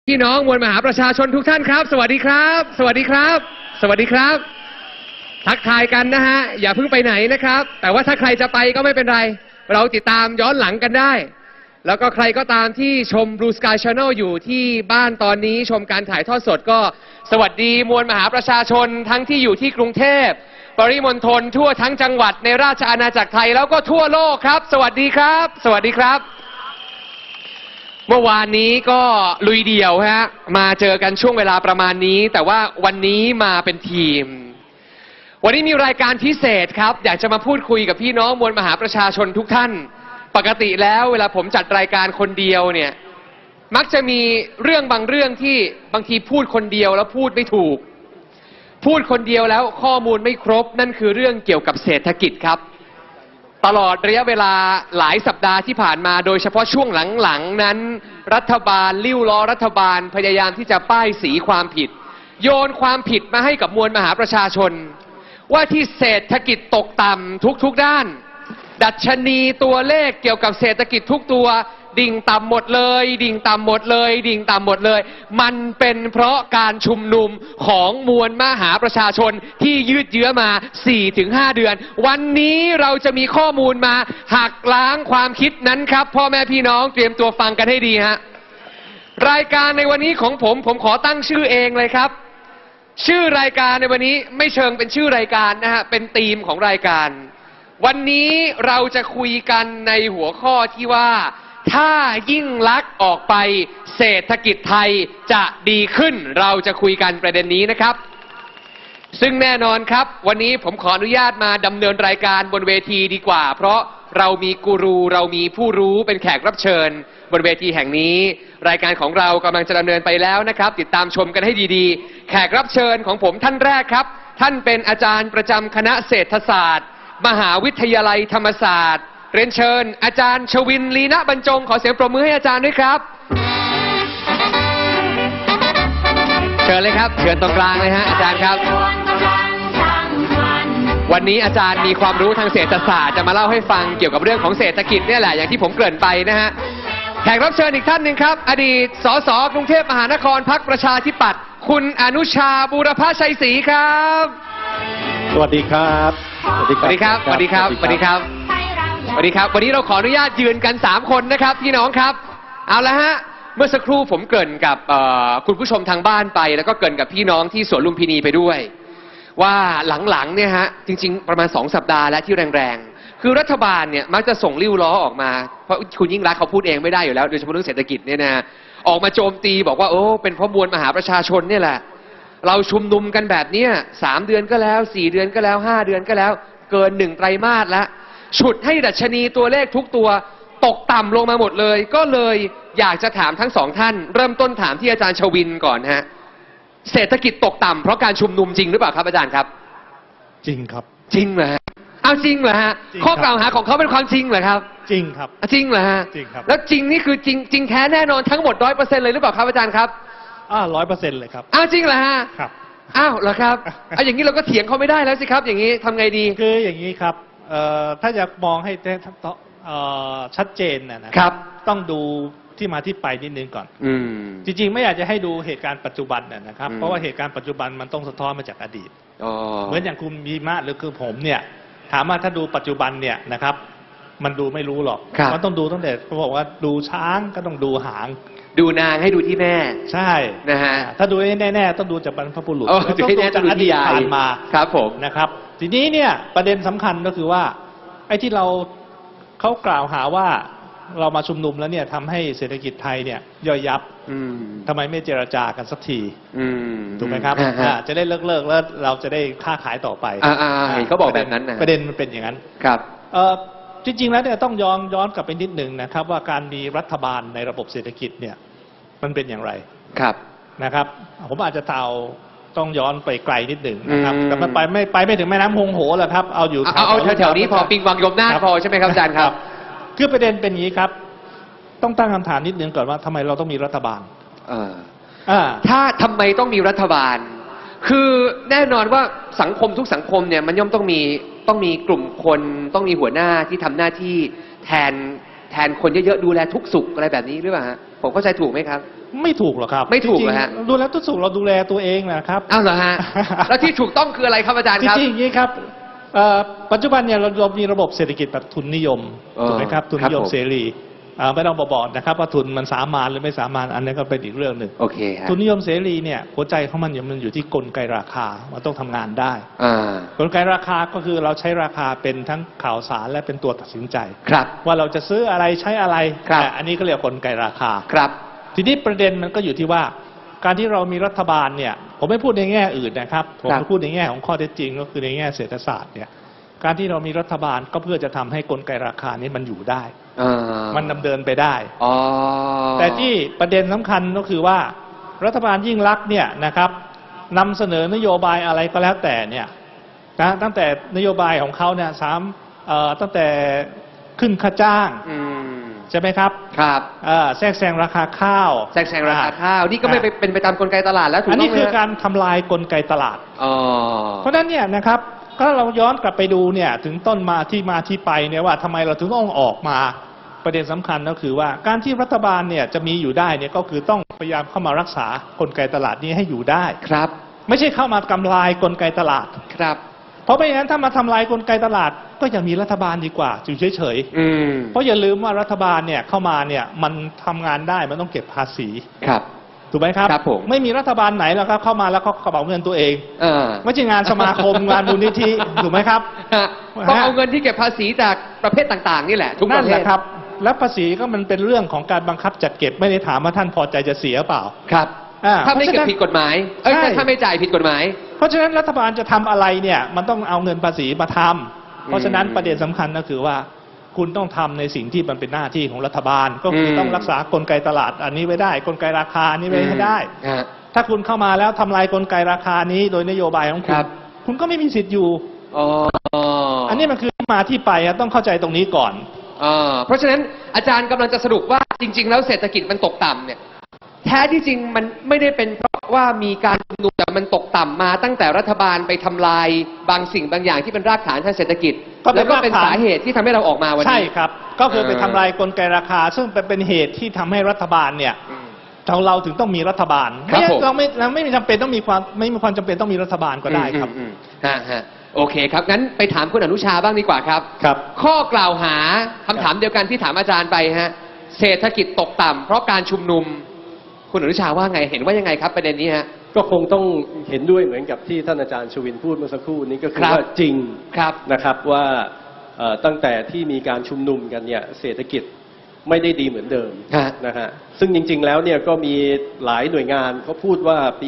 พี่น้องมวลมหาประชาชนทุกท่านครับสวัสดีครับสวัสดีครับสวัสดีครับทักทายกันนะฮะอย่าเพิ่งไปไหนนะครับแต่ว่าถ้าใครจะไปก็ไม่เป็นไรเราติดตามย้อนหลังกันได้แล้วก็ใครก็ตามที่ชม Blue Sky Channel อยู่ที่บ้านตอนนี้ชมการถ่ายทอดสดก็สวัสดีมวลมหาประชาชนทั้งที่อยู่ที่กรุงเทพปริมณฑลทั่วทั้งจังหวัดในราชอาณาจักรไทยแล้วก็ทั่วโลกครับสวัสดีครับสวัสดีครับเมื่อวานนี้ก็ลุยเดี่ยวฮะมาเจอกันช่วงเวลาประมาณนี้แต่ว่าวันนี้มาเป็นทีมวันนี้มีรายการพิเศษครับอยากจะมาพูดคุยกับพี่น้องมวลมหาประชาชนทุกท่านปกติแล้วเวลาผมจัดรายการคนเดียวเนี่ยมักจะมีเรื่องบางเรื่องที่บางทีพูดคนเดียวแล้วพูดไม่ถูกพูดคนเดียวแล้วข้อมูลไม่ครบนั่นคือเรื่องเกี่ยวกับเศรษฐกิจครับตลอดระยะเวลาหลายสัปดาห์ที่ผ่านมาโดยเฉพาะช่วงหลังๆนั้นรัฐบาลลิ้วล้อรัฐบาลพยายามที่จะป้ายสีความผิดโยนความผิดมาให้กับมวลมหาประชาชนว่าที่เศรษฐกิจตกต่ำทุกด้านดัชนีตัวเลขเกี่ยวกับเศรษฐกิจทุกตัวดิ่งต่ำหมดเลยดิ่งต่ำหมดเลยดิ่งต่ำหมดเลยมันเป็นเพราะการชุมนุมของมวลมหาประชาชนที่ยืดเยื้อมา 4-5 เดือนวันนี้เราจะมีข้อมูลมาหักล้างความคิดนั้นครับพ่อแม่พี่น้องเตรียมตัวฟังกันให้ดีฮะรายการในวันนี้ของผมขอตั้งชื่อเองเลยครับชื่อรายการในวันนี้ไม่เชิงเป็นชื่อรายการนะฮะเป็นธีมของรายการวันนี้เราจะคุยกันในหัวข้อที่ว่าถ้ายิ่งลักษณ์ออกไปเศรษฐกิจไทยจะดีขึ้นเราจะคุยกันประเด็นนี้นะครับซึ่งแน่นอนครับวันนี้ผมขออนุญาตมาดำเนินรายการบนเวทีดีกว่าเพราะเรามีกูรูเรามีผู้รู้เป็นแขกรับเชิญบนเวทีแห่งนี้รายการของเรากำลังจะดำเนินไปแล้วนะครับติดตามชมกันให้ดีๆแขกรับเชิญของผมท่านแรกครับท่านเป็นอาจารย์ประจำคณะเศรษฐศาสตร์มหาวิทยาลัยธรรมศาสตร์เรียนเชิญอาจารย์ชวินลีนะบรรจงขอเสียงปรบมือให้อาจารย์ด้วยครับเชิญเลยครับเชิญตรงกลางเลยฮะอาจารย์ครับวันนี้อาจารย์มีความรู้ทางเศรษฐศาสตร์จะมาเล่าให้ฟังเกี่ยวกับเรื่องของเศรษฐกิจเนี่ยแหละอย่างที่ผมเกริ่นไปนะฮะแขกรับเชิญอีกท่านหนึ่งครับอดีตสสกรุงเทพมหานครพรรคประชาธิปัตย์คุณอนุชาบูรพชัยศรีครับสวัสดีครับสวัสดีครับสวัสดีครับสวัสดีครับสวัสดีครับวันนี้เราขออนุญาตยืนกัน3คนนะครับพี่น้องครับเอาละฮะเมื่อสักครู่ผมเกริ่นกับคุณผู้ชมทางบ้านไปแล้วก็เกริ่นกับพี่น้องที่สวนลุมพินีไปด้วยว่าหลังๆเนี่ยฮะจริงๆประมาณ2สัปดาห์แล้วที่แรงๆคือรัฐบาลเนี่ยมักจะส่งลิ้วล้อออกมาเพราะคุณยิ่งรักเขาพูดเองไม่ได้อยู่แล้วโดยเฉพาะเรื่องเศรษฐกิจเนี่ยนะออกมาโจมตีบอกว่าโอ้เป็นเพราะมวลมหาประชาชนเนี่ยแหละเราชุมนุมกันแบบนี้3 เดือนก็แล้ว4 เดือนก็แล้ว5 เดือนก็แล้วเกิน1 ไตรมาสแล้วฉุดให้ดัชนีตัวเลขทุกตัวตกต่ำลงมาหมดเลยก็เลยอยากจะถามทั้ง2ท่านเริ่มต้นถามที่อาจารย์ชวินก่อนฮะเศรษฐกิจตกต่ำเพราะการชุมนุมจริงหรือเปล่าครับอาจารย์ครับจริงครับจริงเหรอฮะเอาจริงเหรอฮะข้อกล่าวหาของเขาเป็นความจริงเหรอครับจริงครับจริงเหรอฮะจริงครับแล้วจริงนี่คือจริงแท้แน่นอนทั้งหมด 100% เลยหรือเปล่าครับอาจารย์ครับ 100%เลยครับจริงเหรอฮะครับอ้าวเหรอครับอย่างนี้เราก็เถียงเขาไม่ได้แล้วสิครับอย่างนี้ทำไงดีคืออย่างนี้ครับถ้าจะมองให้ชัดเจนนะครับต้องดูที่มาที่ไปนิดนึงก่อนจริงๆไม่อยากจะให้ดูเหตุการณ์ปัจจุบันนะครับเพราะว่าเหตุการณ์ปัจจุบันมันต้องสะท้อนมาจากอดีตเหมือนอย่างคุณมีมาหรือคือผมเนี่ยถามว่าถ้าดูปัจจุบันเนี่ยนะครับมันดูไม่รู้หรอกมันต้องดูตั้งแต่เขาบอกว่าดูช้างก็ต้องดูหางดูนางให้ดูที่แม่ใช่นะฮะถ้าดูแน่ๆต้องดูจากบรรพบุรุษต้องดูจากอดีตผ่านมาครับผมนะครับทีนี้เนี่ยประเด็นสำคัญก็คือว่าไอ้ที่เขากล่าวหาว่าเรามาชุมนุมแล้วเนี่ยทำให้เศรษฐกิจไทยเนี่ยย่อยยับทำไมไม่เจรจากันสักทีถูกไหมครับจะได้เลิกแล้วเราจะได้ค้าขายต่อไปเขาบอกแบบนั้นนะประเด็นมันเป็นอย่างนั้นครับจริงๆแล้วเนี่ยต้องย้อนกลับไปนิดหนึ่งนะครับว่าการมีรัฐบาลในระบบเศรษฐกิจเนี่ยมันเป็นอย่างไรครับนะครับผมอาจจะต้องย้อนไปไกลนิดหนึ่งนะครับแต่มันไปไม่ถึงแม่น้ำฮงโหแหละครับเอาแถวนี้พอปิงวังยมนาถพอใช่ไหมครับอาจารย์ครับคือประเด็นเป็นอย่างนี้ครับต้องตั้งคำถามนิดนึงก่อนว่าทำไมเราต้องมีรัฐบาลถ้าทำไมต้องมีรัฐบาลคือแน่นอนว่าสังคมทุกสังคมเนี่ยมันย่อมต้องมีกลุ่มคนต้องมีหัวหน้าที่ทำหน้าที่แทนคนเยอะๆดูแลทุกสุขอะไรแบบนี้หรือเปล่าฮะผมเข้าใจถูกไหมครับไม่ถูกหรอกครับไม่ถูกเหรอฮะดูแลทุกสุขเราดูแลตัวเองนะครับอ้าวเหรอฮะ แล้วที่ถูกต้องคืออะไรครับอาจารย์ครับจริงๆอย่างนี้ครับปัจจุบันเนี่ยเรามีระบบเศรษฐกิจแบบทุนนิยมถูกไหมครับทุนนิยมเสรีไม่ต้องบอกนะครับว่าทุนมันสามานหรือไม่สามานอันนี้ก็เป็นอีกเรื่องหนึ่งโอเคทุนนิยมเสรีเนี่ยหัวใจของมันอยู่ที่กลไกราคามันต้องทำงานได้กลไกราคาก็คือเราใช้ราคาเป็นทั้งข่าวสารและเป็นตัวตัดสินใจครับว่าเราจะซื้ออะไรใช้อะไรอันนี้ก็เรียกกลไกราคาครับทีนี้ประเด็นมันก็อยู่ที่ว่าการที่เรามีรัฐบาลเนี่ยผมไม่พูดในแง่อื่นนะครับผมพูดในแง่ของข้อเท็จจริงก็คือในแง่เศรษฐศาสตร์เนี่ยการที่เรามีรัฐบาลก็เพื่อจะทำให้กลไกราคานี้มันอยู่ได้มันดำเนินไปได้แต่ที่ประเด็นสำคัญก็คือว่ารัฐบาลยิ่งลักษณ์เนี่ยนะครับนำเสนอนโยบายอะไรก็แล้วแต่เนี่ยนะตั้งแต่นโยบายของเขาเนี่ยตั้งแต่ขึ้นค่าจ้างใช่ไหมครับครับแทรกแซงราคาข้าวแทรกแซงราคาข้าวนี่ก็ไม่เป็นไปตามกลไกตลาดแล้วถูกต้องไหมอันนี้คือการทำลายกลไกตลาดเพราะฉะนั้นเนี่ยนะครับก็เราย้อนกลับไปดูเนี่ยถึงต้นมาที่ไปเนี่ยว่าทำไมเราถึงต้องออกมาประเด็นสำคัญก็คือว่าการที่รัฐบาลเนี่ยจะมีอยู่ได้เนี่ยก็คือต้องพยายามเข้ามารักษากลไกตลาดนี้ให้อยู่ได้ครับไม่ใช่เข้ามาทำลายกลไกตลาดครับเพราะไม่อย่างนั้นถ้ามาทำลายกลไกตลาดก็อย่ามีรัฐบาลดีกว่าอยู่เฉยๆเพราะอย่าลืมว่ารัฐบาลเนี่ยเข้ามาเนี่ยมันทำงานได้มันต้องเก็บภาษีครับถูกไหมครับครับผมไม่มีรัฐบาลไหนแล้วครับเข้ามาแล้วก็กระเป๋าเงินตัวเองไม่ใช่งานสมาคม งานมูลนิธิถูกไหมครับต้องเอาเงินที่เก็บภาษีจากประเภทต่างๆนี่แหละทุกประเภทนั่นแหละครับแล้วภาษีก็มันเป็นเรื่องของการบังคับจัดเก็บไม่ได้ถามว่าท่านพอใจจะเสียเปล่าครับถ้าไม่เก็บผิดกฎหมายถ้าไม่จ่ายผิดกฎหมายเพราะฉะนั้นรัฐบาลจะทำอะไรเนี่ยมันต้องเอาเงินภาษีมาทำเพราะฉะนั้นประเด็นสำคัญก็คือว่าคุณต้องทำในสิ่งที่มันเป็นหน้าที่ของรัฐบาลก็คือต้องรักษากลไกตลาดอันนี้ไว้ได้กลไกราคานี้ไว้ให้ได้ถ้าคุณเข้ามาแล้วทำลายกลไกราคานี้โดยนโยบายของคุณก็ไม่มีสิทธิ์อยู่อันนี้มันคือมาที่ไปต้องเข้าใจตรงนี้ก่อนเพราะฉะนั้นอาจารย์กำลังจะสรุปว่าจริงๆแล้วเศรษฐกิจมันตกต่ำเนี่ยแท้ที่จริงมันไม่ได้เป็นเพราะว่ามีการชุมนุมแต่มันตกต่ำมาตั้งแต่รัฐบาลไปทำลายบางสิ่งบางอย่างที่เป็นรากฐานทางเศรษฐกิจแล้วก็เป็นสาเหตุที่ทำให้เราออกมาวันนี้ใช่ครับก็คือไปทำลายกลไกราคาซึ่งเป็นเหตุที่ทำให้รัฐบาลเนี่ยเราถึงต้องมีรัฐบาลเราไม่มีจำเป็นต้องมีความจำเป็นต้องมีรัฐบาลก็ได้ครับโอเคครับงั้นไปถามคุณอนุชาบ้างดีกว่าครับข้อกล่าวหาคำถามเดียวกันที่ถามอาจารย์ไปฮะเศรษฐกิจตกต่ำเพราะการชุมนุมคุณอนุชาว่าไงเห็นว่ายังไงครับประเด็นนี้ฮะก็คงต้องเห็นด้วยเหมือนกับที่ท่านอาจารย์ชวินพูดเมื่อสักครู่นี้ก็คือว่าจริงนะครับว่าตั้งแต่ที่มีการชุมนุมกันเนี่ยเศรษฐกิจไม่ได้ดีเหมือนเดิมนะฮะซึ่งจริงๆแล้วเนี่ยก็มีหลายหน่วยงานเขาพูดว่าปี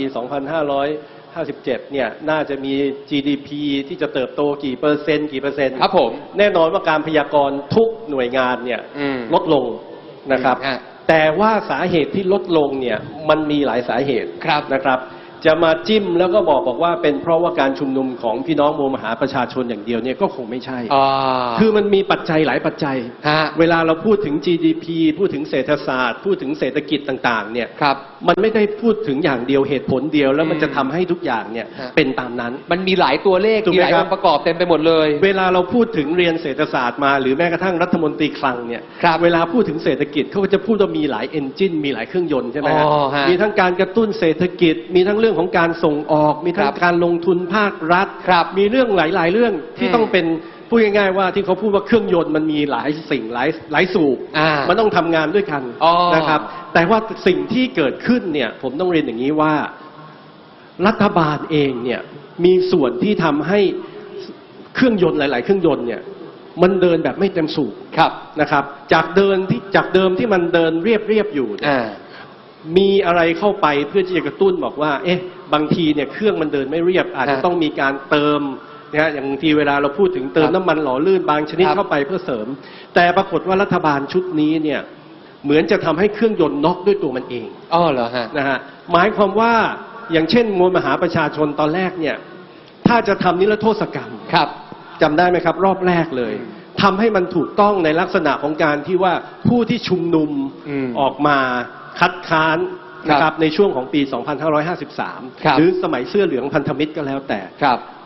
2557 เนี่ยน่าจะมี GDP ที่จะเติบโตกี่เปอร์เซ็นต์ครับผมแน่นอนว่าการพยากรณ์ทุกหน่วยงานเนี่ยลดลงนะครับแต่ว่าสาเหตุที่ลดลงเนี่ยมันมีหลายสาเหตุนะครับจะมาจิ้มแล้วก็บอกว่าเป็นเพราะว่าการชุมนุมของพี่น้องมวลมหาประชาชนอย่างเดียวเนี่ยก็คงไม่ใช่คือมันมีปัจจัยหลายปัจจัยเวลาเราพูดถึง GDP พูดถึงเศรษฐศาสตร์พูดถึงเศรษฐกิจต่างๆเนี่ยมันไม่ได้พูดถึงอย่างเดียวเหตุผลเดียวแล้วมันจะทำให้ทุกอย่างเนี่ยเป็นตามนั้นมันมีหลายตัวเลขมีหลายองค์ประกอบเต็มไปหมดเลยเวลาเราพูดถึงเรียนเศรษฐศาสตร์มาหรือแม้กระทั่งรัฐมนตรีคลังเนี่ยเวลาพูดถึงเศรษฐกิจเขาก็จะพูดว่ามีหลายเอนจินมีหลายเครื่องยนต์ใช่ไหมฮะมีทั้งการกระตุ้นเศรษฐกิจมีทั้งเรื่องของการส่งออกมีทั้งการลงทุนภาครัฐมีเรื่องหลายๆเรื่องที่ต้องเป็นพูดง่ายๆว่าที่เขาพูดว่าเครื่องยนต์มันมีหลายสิ่งหลายสูบมันต้องทำงานด้วยกันนะครับแต่ว่าสิ่งที่เกิดขึ้นเนี่ยผมต้องเรียนอย่างนี้ว่ารัฐบาลเองเนี่ยมีส่วนที่ทำให้เครื่องยนต์หลายๆเครื่องยนต์เนี่ยมันเดินแบบไม่เต็มสูบนะครับจากเดิมที่มันเดินเรียบอยู่มีอะไรเข้าไปเพื่อที่จะกระตุ้นบอกว่าบางทีเนี่ยเครื่องมันเดินไม่เรียบอาจจะต้องมีการเติมนะฮะอย่างบางทีเวลาเราพูดถึงเติมน้ำมันหล่อลื่นบางชนิดเข้าไปเพื่อเสริมแต่ปรากฏว่ารัฐบาลชุดนี้เนี่ยเหมือนจะทำให้เครื่องยนต์น็อกด้วยตัวมันเองเหรอฮะนะฮะหมายความว่าอย่างเช่นมวลมหาประชาชนตอนแรกเนี่ยถ้าจะทำนิรโทษกรรมจำได้ไหมครับรอบแรกเลยทำให้มันถูกต้องในลักษณะของการที่ว่าผู้ที่ชุมนุมออกมาคัดค้านนะครับในช่วงของปี 2553 หรือสมัยเสื้อเหลืองพันธมิตรก็แล้วแต่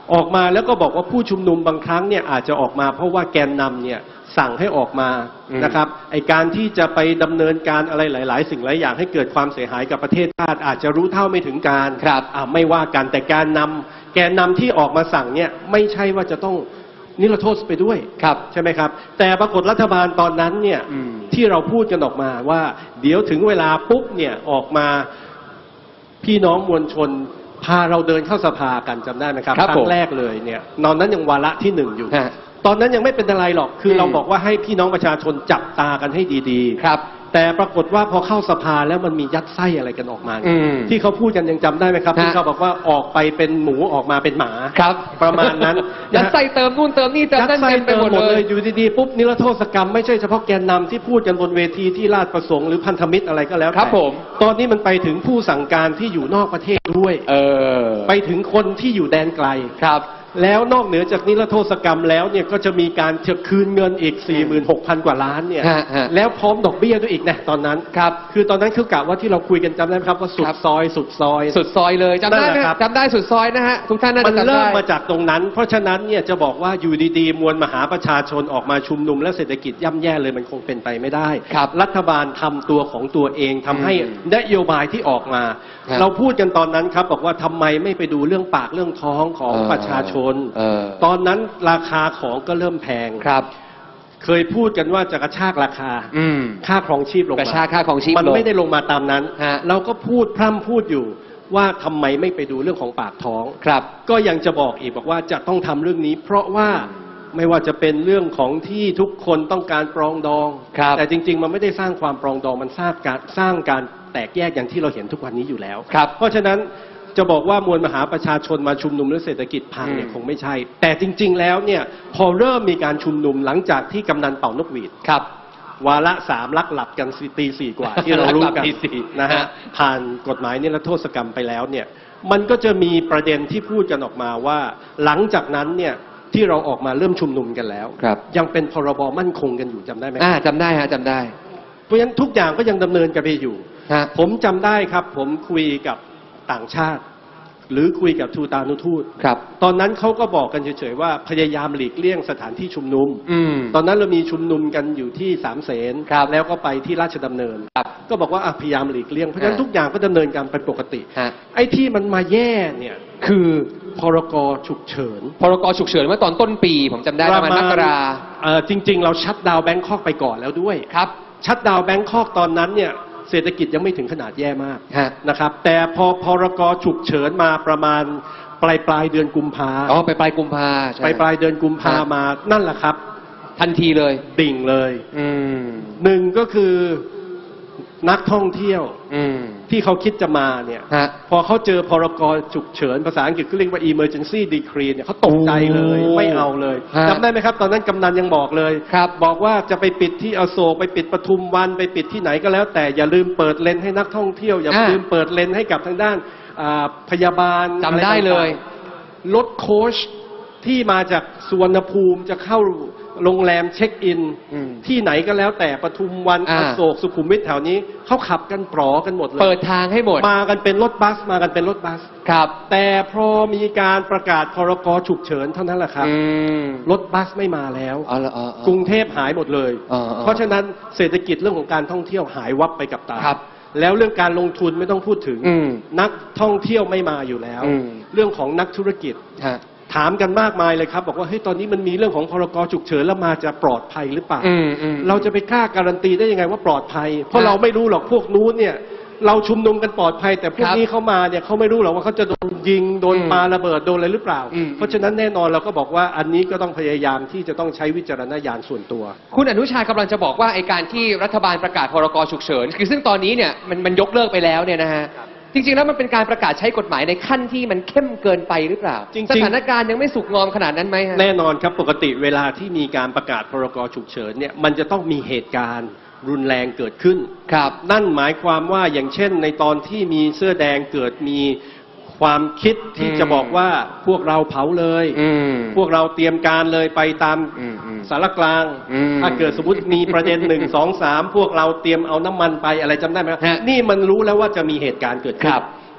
ออกมาแล้วก็บอกว่าผู้ชุมนุมบางครั้งเนี่ยอาจจะออกมาเพราะว่าแกนนำเนี่ยสั่งให้ออกมานะครับไอการที่จะไปดำเนินการอะไรหลายๆสิ่งหลายอย่างให้เกิดความเสียหายกับประเทศชาติอาจจะรู้เท่าไม่ถึงการไม่ว่ากันแต่แกนนำที่ออกมาสั่งเนี่ยไม่ใช่ว่าจะต้องนิรโทษไปด้วยใช่ไหมครับแต่ปรากฏรัฐบาลตอนนั้นเนี่ยที่เราพูดกันออกมาว่าเดี๋ยวถึงเวลาปุ๊บเนี่ยออกมาพี่น้องมวลชนพาเราเดินเข้าสภากันจำได้ไหมครับครั้งแรกเลยเนี่ยตอนนั้นยังวาระที่1อยู่ตอนนั้นยังไม่เป็นอะไรหรอกคือเราบอกว่าให้พี่น้องประชาชนจับตากันให้ดีๆครับแต่ปรากฏว่าพอเข้าสภาแล้วมันมียัดไส้อะไรกันออกมาที่เขาพูดกันยังจำได้ไหมครับที่เขาบอกว่าออกไปเป็นหมูออกมาเป็นหมาครับประมาณนั้นยัดไส้เติมนู่นเติมนี่เติมนั่นเต็มไปหมดเลยอยู่ดีๆปุ๊บนิรโทษกรรมไม่ใช่เฉพาะแกนนำที่พูดกันบนเวทีที่ราชประสงค์หรือพันธมิตรอะไรก็แล้วครับผมตอนนี้มันไปถึงผู้สั่งการที่อยู่นอกประเทศด้วยไปถึงคนที่อยู่แดนไกลครับแล้วนอกเหนือจากนิรโทษกรรมแล้วเนี่ยก็จะมีการคืนเงินอีก 46,000 กว่าล้านเนี่ยแล้วพร้อมดอกเบี้ยด้วยอีกนะตอนนั้นครับคือตอนนั้นคือกะว่าที่เราคุยกันจำได้ไหมครับว่าสุดซอยเลยจำได้จำได้สุดซอยนะฮะทุกท่านน่าจะจำได้มันเริ่มมาจากตรงนั้นเพราะฉะนั้นเนี่ยจะบอกว่าอยู่ดีๆมวลมหาประชาชนออกมาชุมนุมและเศรษฐกิจย่ำแย่เลยมันคงเป็นไปไม่ได้รัฐบาลทำตัวของตัวเองทำให้นโยบายที่ออกมาเราพูดกันตอนนั้นครับบอกว่าทำไมไม่ไปดูเรื่องปากเรื่องท้องของประชาชนตอนนั้นราคาของก็เริ่มแพงครับเคยพูดกันว่าจะกระชากราคาค่าครองชีพลงมากระชากค่าครองชีพมันไม่ได้ลงมาตามนั้นเราก็พูดพร่ำพูดอยู่ว่าทำไมไม่ไปดูเรื่องของปากท้องครับก็ยังจะบอกอีกบอกว่าจะต้องทำเรื่องนี้เพราะว่าไม่ว่าจะเป็นเรื่องของที่ทุกคนต้องการปรองดองแต่จริงๆมันไม่ได้สร้างความปรองดองมันสร้างการแตกแยกอย่างที่เราเห็นทุกวันนี้อยู่แล้วเพราะฉะนั้นจะบอกว่ามวลมหาประชาชนมาชุมนุมและเศรษฐกิจพังเนี่ยคงไม่ใช่แต่จริงๆแล้วเนี่ยพอเริ่มมีการชุมนุมหลังจากที่กำนันเป่านกหวีดครับวาระ3ลักหลับกันตี 4 กว่าที่เรารู้กันนะฮะผ่านกฎหมายนิรโทษกรรมไปแล้วเนี่ยมันก็จะมีประเด็นที่พูดกันออกมาว่าหลังจากนั้นเนี่ยที่เราออกมาเริ่มชุมนุมกันแล้วยังเป็นพรบมั่นคงกันอยู่จำได้ไหมจำได้ฮะจำได้เพราะฉะนั้นทุกอย่างก็ยังดำเนินกันไปอยู่ผมจำได้ครับผมคุยกับต่างชาติหรือคุยกับทูตานุทูตตอนนั้นเขาก็บอกกันเฉยๆว่าพยายามหลีกเลี่ยงสถานที่ชุมนุมตอนนั้นเรามีชุมนุมกันอยู่ที่สามเสนแล้วก็ไปที่ราชดำเนินก็บอกว่าพยายามหลีกเลี่ยงเพราะฉะนั้นทุกอย่างก็ดำเนินการไปปกติไอ้ที่มันมาแย่เนี่ยคือพรก.ฉุกเฉินเมื่อตอนต้นปีผมจำได้ประมาณมกราจริงๆเราชัตดาวน์แบงคอกไปก่อนแล้วด้วยครับชัตดาวน์แบงคอกตอนนั้นเนี่ยเศรษฐกิจยังไม่ถึงขนาดแย่มากนะครับแต่พอพรก.ฉุกเฉินมาประมาณปลายเดือนกุมภาไปปลายกุมภาปลายเดือนกุมภามานั่นแหละครับทันทีเลยดิ่งเลยหนึ่งก็คือนักท่องเที่ยวที่เขาคิดจะมาเนี่ยพอเขาเจอพรก.ฉุกเฉินภาษาอังกฤษก็เรียกว่า emergency decree เนี่ยเขาตกใจเลยไม่เอาเลยจำได้ไหมครับตอนนั้นกำนันยังบอกเลยบอกว่าจะไปปิดที่อโศกไปปิดปทุมวันไปปิดที่ไหนก็แล้วแต่อย่าลืมเปิดเลนให้นักท่องเที่ยวอย่าลืมเปิดเลนให้กับทางด้านพยาบาลจำได้เลยรถโค้ชที่มาจากสุวรรณภูมิจะเข้าโรงแรมเช็คอินที่ไหนก็แล้วแต่ปทุมวันอโศกสุขุมวิทแถวนี้เขาขับกันปลอกันหมดเลยเปิดทางให้หมดมากันเป็นรถบัสครับแต่พอมีการประกาศพรก.ฉุกเฉินเท่านั้นแหละครับรถบัสไม่มาแล้วกรุงเทพหายหมดเลยเพราะฉะนั้นเศรษฐกิจเรื่องของการท่องเที่ยวหายวับไปกับตาแล้วเรื่องการลงทุนไม่ต้องพูดถึงนักท่องเที่ยวไม่มาอยู่แล้วเรื่องของนักธุรกิจถามกันมากมายเลยครับบอกว่าเฮ้ยตอนนี้มันมีเรื่องของพรก.ฉุกเฉินแล้วมาจะปลอดภัยหรือเปล่าเราจะไปกล้าการันตีได้ยังไงว่าปลอดภัยเพราะเราไม่รู้หรอกพวกนู้นเนี่ยเราชุมนุมกันปลอดภัยแต่พวกนี้เขามาเนี่ยเขาไม่รู้หรอกว่าเขาจะโดนยิงโดนปาระเบิดโดนอะไรหรือเปล่าเพราะฉะนั้นแน่นอนเราก็บอกว่าอันนี้ก็ต้องพยายามที่จะต้องใช้วิจารณญาณส่วนตัวคุณอนุชากำลังจะบอกว่าไอ้การที่รัฐบาลประกาศพรก.ฉุกเฉินคือซึ่งตอนนี้เนี่ยมันยกเลิกไปแล้วเนี่ยนะฮะจริงๆแล้วมันเป็นการประกาศใช้กฎหมายในขั้นที่มันเข้มเกินไปหรือเปล่าสถานการณ์ยังไม่สุกงอมขนาดนั้นไหมแน่นอนครับปกติเวลาที่มีการประกาศพรก.ฉุกเฉินเนี่ยมันจะต้องมีเหตุการณ์รุนแรงเกิดขึ้นครับนั่นหมายความว่าอย่างเช่นในตอนที่มีเสื้อแดงเกิดมีความคิดที่จะบอกว่าพวกเราเผาเลยพวกเราเตรียมการเลยไปตามสารกลางถ้าเกิดสมมติมีประเด็น1 2 3พวกเราเตรียมเอาน้ำมันไปอะไรจำได้ไหมนี่มันรู้แล้วว่าจะมีเหตุการณ์เกิดขึ้น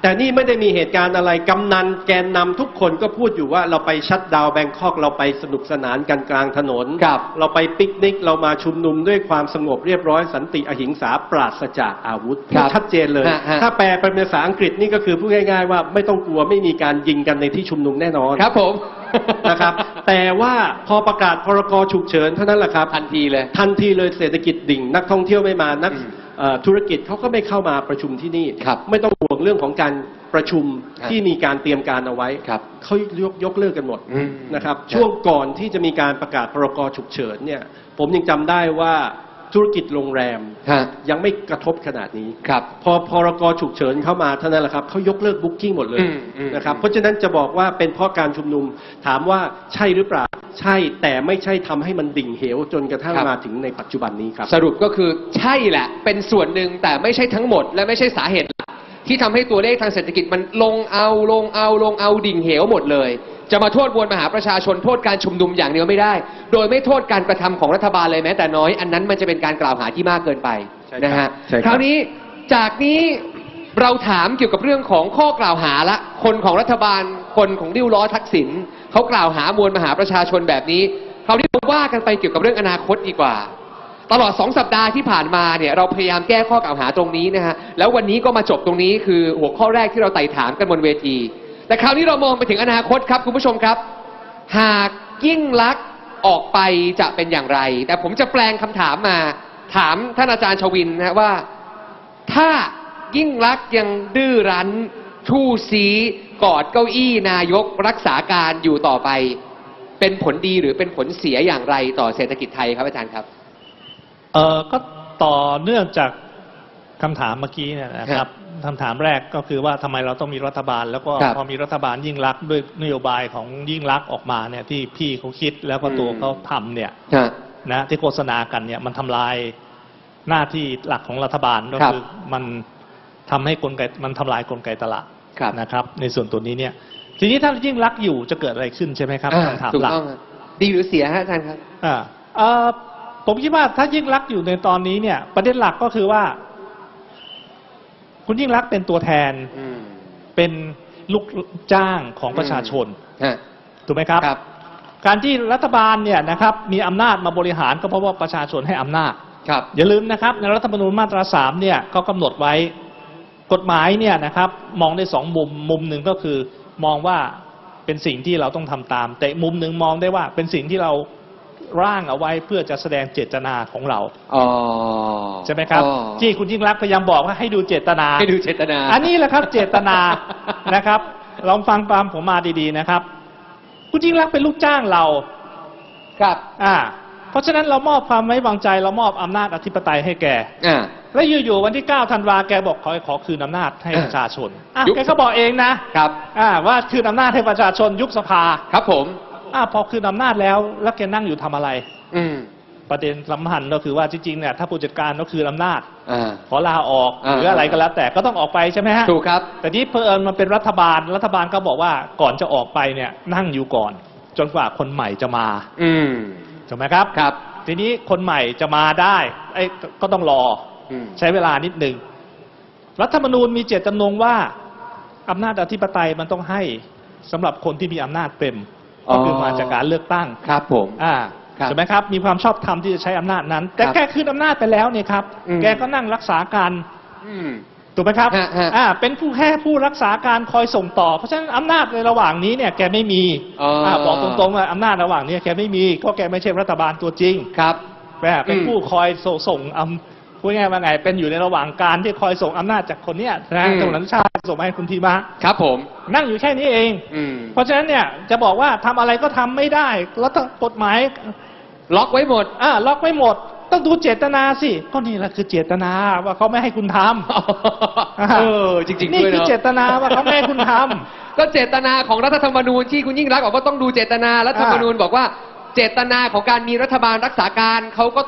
แต่นี่ไม่ได้มีเหตุการณ์อะไรกำนันแกนนำทุกคนก็พูดอยู่ว่าเราไปชัตดาวน์แบงคอกเราไปสนุกสนานกันกลางถนนเราไปปิกนิกเรามาชุมนุมด้วยความสงบเรียบร้อยสันติอหิงสาปราศจากอาวุธชัดเจนเลยถ้าแปลเป็นภาษาอังกฤษนี่ก็คือพูดง่ายๆว่าไม่ต้องกลัวไม่มีการยิงกันในที่ชุมนุมแน่นอนครับผมนะครับแต่ว่าพอประกาศพรกฉุกเฉินเท่านั้นแหละครับทันทีเลยเศรษฐกิจดิ่งนักท่องเที่ยวไม่มานักธุรกิจเขาก็ไม่เข้ามาประชุมที่นี่ไม่ต้องห่วงเรื่องของการประชุมที่มีการเตรียมการเอาไว้เขายกเลิกกันหมดนะครับช่วงก่อนที่จะมีการประกาศพรกฉุกเฉินเนี่ยผมยังจำได้ว่าธุรกิจโรงแรมยังไม่กระทบขนาดนี้พอพรกฉุกเฉินเข้ามาเท่านั้นแหละครับเขายกเลิกบุ๊กิ้งหมดเลยนะครับเพราะฉะนั้นจะบอกว่าเป็นเพราะการชุมนุมถามว่าใช่หรือเปล่าใช่แต่ไม่ใช่ทำให้มันดิ่งเหวจนกระทั่งมาถึงในปัจจุบันนี้ครับสรุปก็คือใช่แหละเป็นส่วนหนึ่งแต่ไม่ใช่ทั้งหมดและไม่ใช่สาเหตุที่ทำให้ตัวเลขทางเศรษฐกิจมันลงเอาดิ่งเหวหมดเลยจะมาโทษมวลมหาประชาชนโทษการชุมนุมอย่างเดียวไม่ได้โดยไม่โทษการกระทำของรัฐบาลเลยแม้แต่น้อยอันนั้นมันจะเป็นการกล่าวหาที่มากเกินไปนะฮะคราวนี้จากนี้เราถามเกี่ยวกับเรื่องของข้อกล่าวหาละคนของรัฐบาลคนของริ้วล้อทักษิณเขากล่าวหามวลมหาประชาชนแบบนี้คราวนี้เราว่ากันไปเกี่ยวกับเรื่องอนาคตดีกว่าตลอด2 สัปดาห์ที่ผ่านมาเนี่ยเราพยายามแก้ข้อกล่าวหาตรงนี้นะฮะแล้ววันนี้ก็มาจบตรงนี้คือหัวข้อแรกที่เราไต่ถามกันบนเวทีแต่คราวนี้เรามองไปถึงอนาคตครับคุณผู้ชมครับหากยิ่งลักษณ์ออกไปจะเป็นอย่างไรแต่ผมจะแปลงคำถามมาถามท่านอาจารย์ชวินนะว่าถ้ายิ่งลักษณ์ยังดื้อรั้นทู่ซีกอดเก้าอี้นายกรักษาการอยู่ต่อไปเป็นผลดีหรือเป็นผลเสียอย่างไรต่อเศรษฐกิจไทยครับอาจารย์ครับก็ต่อเนื่องจากคำถามเมื่อกี้เนี่ยนะครับคำถามแรกก็คือว่าทำไมเราต้องมีรัฐบาลแล้วก็พอมีรัฐบาลยิ่งลักษณ์ด้วยนโยบายของยิ่งลักษณ์ออกมาเนี่ยที่พี่เขาคิดแล้วก็ตัวเขาทำเนี่ยนะที่โฆษณากันเนี่ยมันทำลายหน้าที่หลักของรัฐบาลก็คือมันทำให้กลไกมันทำลายกลไกตลาดนะครับในส่วนตัวนี้เนี่ยทีนี้ถ้ายิ่งลักษณ์อยู่จะเกิดอะไรขึ้นใช่ไหมครับคำถามหลักดีหรือเสียฮะอาจารย์ครับผมคิดว่าถ้ายิ่งลักษณ์อยู่ในตอนนี้เนี่ยประเด็นหลักก็คือว่าคุณยิ่งลักษณ์เป็นตัวแทนเป็นลูกจ้างของประชาชนถูกไหมครับการที่รัฐบาลเนี่ยนะครับมีอำนาจมาบริหารก็เพราะว่าประชาชนให้อำนาจอย่าลืมนะครับในรัฐธรรมนูญมาตรา3เนี่ยเขากำหนดไว้กฎหมายเนี่ยนะครับมองได้2 มุมหนึ่งก็คือมองว่าเป็นสิ่งที่เราต้องทำตามแต่มุมหนึ่งมองได้ว่าเป็นสิ่งที่เราร่างเอาไว้เพื่อจะแสดงเจตนาของเราใช่ไหมครับที่คุณยิ่งลักษณ์พยายามบอกว่าให้ดูเจตนาอันนี้แหละครับเจตนานะครับลองฟังตามผมมาดีๆนะครับคุณยิ่งลักษณ์เป็นลูกจ้างเราครับเพราะฉะนั้นเรามอบความไว้วางใจเรามอบอำนาจอธิปไตยให้แกแล้วอยู่ๆวันที่9 ธันวาแกบอกขอคืนอำนาจให้ประชาชนแกก็บอกเองนะครับว่าคืนอำนาจให้ประชาชนยุบสภาครับผมพอคืนอำนาจแล้วแกนั่งอยู่ทำอะไรประเด็นสำคัญก็คือว่าจริงๆเนี่ยถ้าผู้จัดการก็คืนอำนาจขอลาออกหรืออะไรก็แล้วแต่ก็ต้องออกไปใช่ไหมฮะถูกครับแต่ที่เพิ่มมันเป็นรัฐบาลก็บอกว่าก่อนจะออกไปเนี่ยนั่งอยู่ก่อนจนกว่าคนใหม่จะมาถูกไหมครับครับทีนี้คนใหม่จะมาได้ก็ต้องรอใช้เวลานิดหนึ่งรัฐธรรมนูญมีเจตจำนงว่าอำนาจอธิปไตยมันต้องให้สำหรับคนที่มีอำนาจเต็มก็คือมาจากการเลือกตั้งครับผมใช่ไหมครับมีความชอบธรรมที่จะใช้อำนาจนั้นแต่แกคืนอำนาจไปแล้วเนี่ยครับแกก็นั่งรักษาการถูกไหมครับเป็นผู้รักษาการคอยส่งต่อเพราะฉะนั้นอำนาจในระหว่างนี้เนี่ยแกไม่มีบอกตรงๆว่าอำนาจระหว่างนี้แกไม่มีเพราะแกไม่ใช่รัฐบาลตัวจริงครับเป็นผู้คอยส่งพูดง่ายว่าไงเป็นอยู่ในระหว่างการที่คอยส่งอำนาจจากคนเนี้ยนะตรงนั้นชาติส่งมาให้คุณทีมะครับผมนั่งอยู่แค่นี้เองเพราะฉะนั้นเนี่ยจะบอกว่าทำอะไรก็ทำไม่ได้แล้วต้องกฎหมายล็อกไว้หมดล็อกไว้หมดต้องดูเจตนาสิก็นี่แหละคือเจตนาว่าเขาไม่ให้คุณทำจริงๆนี่คือเจตนาว่าเขาไม่ให้คุณทำก็เจตนาของรัฐธรรมนูญที่คุณยิ่งรักษณ์บอกว่าต้องดูเจตนารัฐธรรมนูญบอกว่าเจตนาของการมีรัฐบาลรักษาการเขาก็ต้อง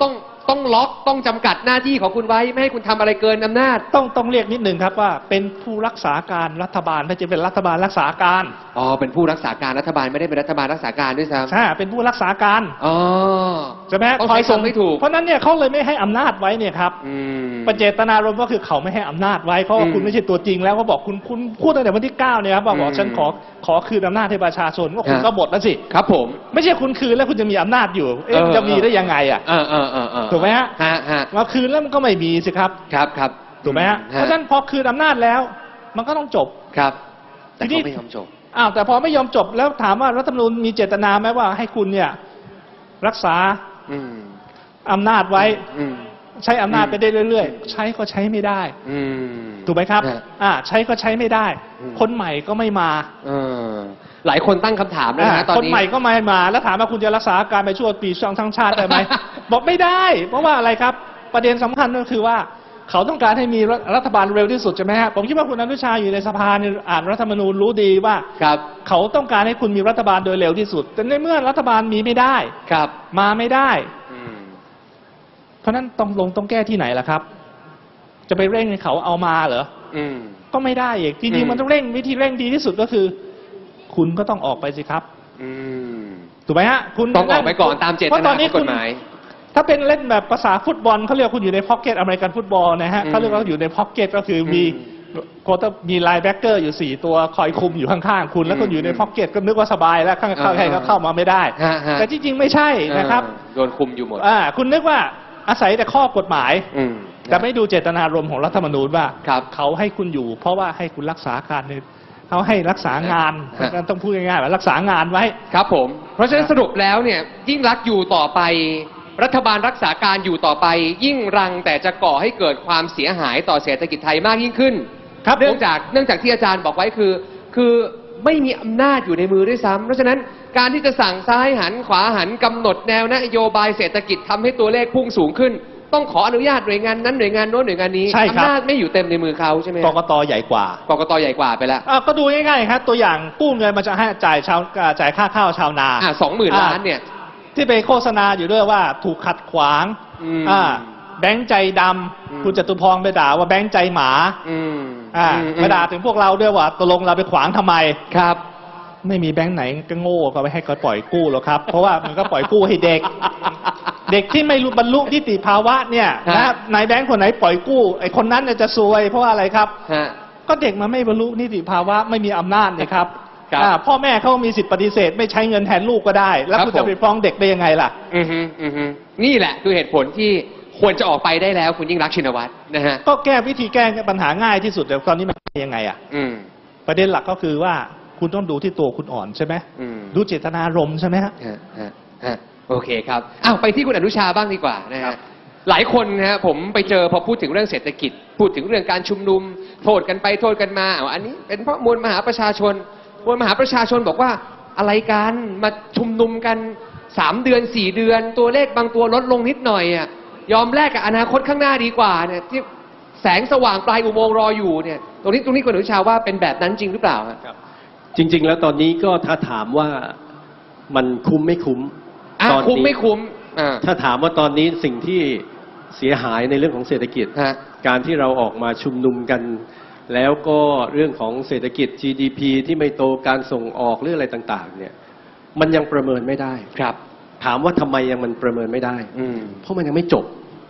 ต้องล็อกต้องจำกัดหน้าที่ของคุณไว้ไม่ให้คุณทำอะไรเกินอำนาจต้องเรียกนิดหนึ่งครับว่าเป็นผู้รักษาการรัฐบาลไม่ใช่เป็นรัฐบาลรักษาการอ๋อเป็นผู้รักษาการรัฐบาลไม่ได้เป็นรัฐบาลรักษาการด้วยซ้ำใช่เป็นผู้รักษาการอ๋อใช่ไหมคอยส่งให้ถูกเพราะนั้นเนี่ยเขาเลยไม่ให้อำนาจไว้เนี่ยครับประเจตนารมณ์ก็คือเขาไม่ให้อำนาจไว้เพราะว่าคุณไม่ใช่ตัวจริงแล้วเขาบอกคุณพูดตั้งแต่วันที่9เนี่ยครับบอกฉันขอคืนอำนาจให้ประชาชนว่าคุณก็บดแล้วสิครับผมไม่ใช่คุณคืนแล้วคุณจะมีอำนาจอยู่จะมีได้ยังไงอ่ะถูกไหมฮะมาคืนแล้วมันก็ไม่มีสิครับครับถูกไหมฮะเพราะฉะนั้นพอคืนอำนาจแล้วมันก็ต้องจบครับแต่เขาไม่ยอมจบแต่พอไม่ยอมจบแล้วถามว่ารัฐธรรมนูญมีเจตนาไหมว่าให้คุณเนี่ยรักษาอำนาจไว้ใช้อำนาจไปได้เรื่อยๆใช้ก็ใช้ไม่ได้ถูกไหมครับใช้ก็ใช้ไม่ได้คนใหม่ก็ไม่มาหลายคนตั้งคำถามแล้วนะตอนนี้คนใหม่ก็ไม่มาแล้วถามว่าคุณจะรักษาการไปชั่วปีทั้งชาติได้ไหม บอกไม่ได้เพราะว่าอะไรครับประเด็นสำคัญก็คือว่าเขาต้องการให้มีรัฐบาลเร็วที่สุดใช่ไหมฮะผมคิดว่าคุณอนุชาอยู่ในสภาอ่านรัฐธรรมนูญรู้ดีว่าเขาต้องการให้คุณมีรัฐบาลโดยเร็วที่สุดแต่ในเมื่อรัฐบาลมีไม่ได้มาไม่ได้เพราะนั้นต้องแก้ที่ไหนล่ะครับจะไปเร่งให้เขาเอามาเหรอก็ไม่ได้อีกจริงๆมันต้องเร่งวิธีเร่งดีที่สุดก็คือคุณก็ต้องออกไปสิครับถูกไหมฮะคุณต้องออกไปก่อนตามเจตนาของกฎหมายถ้าเป็นเล่นแบบภาษาฟุตบอลเขาเรียกคุณอยู่ในพ็อกเก็ตอเมริกันฟุตบอลนะฮะเขาเรียกว่าอยู่ในพ็อกเก็ตก็คือมีไลน์แบ็กเกอร์อยู่4ตัวคอยคุมอยู่ข้างๆคุณแล้วคุณอยู่ในพ็อกเก็ตก็นึกว่าสบายแล้วใครก็เข้ามาไม่ได้แต่จริงๆไม่ใช่นะครับโดนคุมอยู่หมดคุณนึกว่าอาศัยแต่ข้อกฎหมายแต่ไม่ดูเจตนารมณ์ของรัฐธรรมนูญว่าเขาให้คุณอยู่เพราะว่าให้คุณรักษาการเขาให้รักษางานต้องพูดง่ายๆว่ารักษางานไว้ครับผมเพราะฉะนั้นสรุปแล้วเนี่ยยิ่งรักอยู่ต่อไปรัฐบาลรักษาการอยู่ต่อไปยิ่งรังแต่จะก่อให้เกิดความเสียหายต่อเศรษฐกิจไทยมากยิ่งขึ้นครับเนื่องจากที่อาจารย์บอกไว้คือไม่มีอำนาจอยู่ในมือด้วยซ้ำเพราะฉะนั้นการที่จะสั่งซ้ายหันขวาหันกำหนดแนวนโยบายเศรษฐกิจทำให้ตัวเลขพุ่งสูงขึ้นต้องขออนุญาตหน่วยงานนั้นหน่วยงานโน้นหน่วยงานนี้อำนาจไม่อยู่เต็มในมือเขาใช่ไหมกกต.ใหญ่กว่ากกต.ใหญ่กว่าไปแล้วก็ดูง่ายๆครับตัวอย่างกู้เงินมาจะให้จ่ายค่าข้าวชาวนา 20,000 ล้านเนี่ยที่ไปโฆษณาอยู่ด้วยว่าถูกขัดขวางแบงค์ใจดำคุณจตุพรไปด่าว่าแบงค์ใจหมาไปด่าถึงพวกเราด้วยว่าตกลงเราไปขวางทำไมครับไม่มีแบงค์ไหนก็โง่ก็ไปให้เขาปล่อยกู้หรอกครับเพราะว่ามันก็ปล่อยกู้ให้เด็กเด็กที่ไม่รู้บรรลุนิติภาวะเนี่ยนะนายแบงค์คนไหนปล่อยกู้ไอ้คนนั้นจะซวยเพราะว่าอะไรครับก็เด็กมันไม่บรรลุนิติภาวะไม่มีอำนาจเนี่ยครับพ่อแม่เขามีสิทธิปฏิเสธไม่ใช้เงินแทนลูกก็ได้แล้วคุณจะไปฟ้องเด็กได้ยังไงล่ะนี่แหละคือเหตุผลที่ควรจะออกไปได้แล้วคุณยิ่งรักชินวัตรนะฮะก็แก้วิธีแก้ปัญหาง่ายที่สุดแต่ตอนนี้มันยังไงประเด็นหลักก็คือว่าคุณต้องดูที่ตัวคุณอ่อนใช่ไหมดูเจตนารมณ์ใช่ไหมฮะโอเคครับไปที่คุณอนุชาบ้างดีกว่านะฮะหลายคนนะฮะผมไปเจอพอพูดถึงเรื่องเศรษฐกิจพูดถึงเรื่องการชุมนุมโทษกันไปโทษกันมาอันนี้เป็นเพราะมวลมหาประชาชนบอกว่าอะไรกันมาชุมนุมกัน3 เดือน 4 เดือนตัวเลขบางตัวลดลงนิดหน่อยยอมแลกกับอนาคตข้างหน้าดีกว่าเนี่ยที่แสงสว่างปลายอุโมงค์รออยู่เนี่ยตรงนี้คุณอนุชาว่าเป็นแบบนั้นจริงหรือเปล่าครับจริงๆแล้วตอนนี้ก็ถ้าถามว่ามันคุ้มไม่คุ้มคุ้มไม่คุ้มถ้าถามว่าตอนนี้สิ่งที่เสียหายในเรื่องของเศรษฐกิจการที่เราออกมาชุมนุมกันแล้วก็เรื่องของเศรษฐกิจ GDP ที่ไม่โตการส่งออกหรืออะไรต่างๆเนี่ยมันยังประเมินไม่ได้ครับถามว่าทำไมมันประเมินไม่ได้เพราะมันยังไม่จบ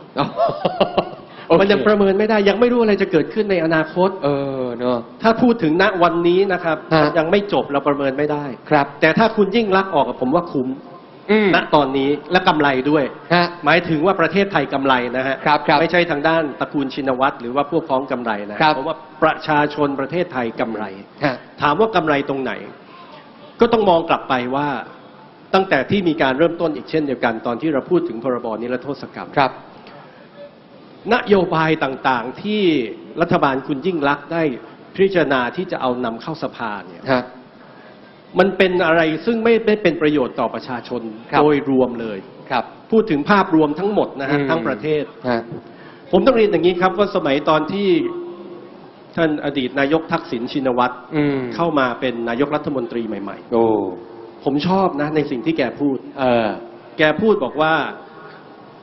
มันยังประเมินไม่ได้ยังไม่รู้อะไรจะเกิดขึ้นในอนาคตเนาะถ้าพูดถึงณวันนี้นะครับยังไม่จบเราประเมินไม่ได้ครับแต่ถ้าคุณยิ่งรักออกกับผมว่าคุ้มณตอนนี้และกำไรด้วยหมายถึงว่าประเทศไทยกำไรนะฮะไม่ใช่ทางด้านตระกูลชินวัตรหรือว่าพวกพ้องกำไรนะเพราะว่าประชาชนประเทศไทยกำไรถามว่ากำไรตรงไหนก็ต้องมองกลับไปว่าตั้งแต่ที่มีการเริ่มต้นอีกเช่นเดียวกันตอนที่เราพูดถึงพรบนิรโทษกรรมนโยบายต่างๆที่รัฐบาลคุณยิ่งลักษณ์ได้พิจารณาที่จะเอานำเข้าสภาเนี่ยมันเป็นอะไรซึ่งไม่ได้เป็นประโยชน์ต่อประชาชนโดยรวมเลยพูดถึงภาพรวมทั้งหมดนะฮะทั้งประเทศผมต้องเรียนอย่างนี้ครับว่าสมัยตอนที่ท่านอดีตนายกทักษิณชินวัตรเข้ามาเป็นนายกรัฐมนตรีใหม่ๆผมชอบนะในสิ่งที่แกพูดแกพูดบอกว่า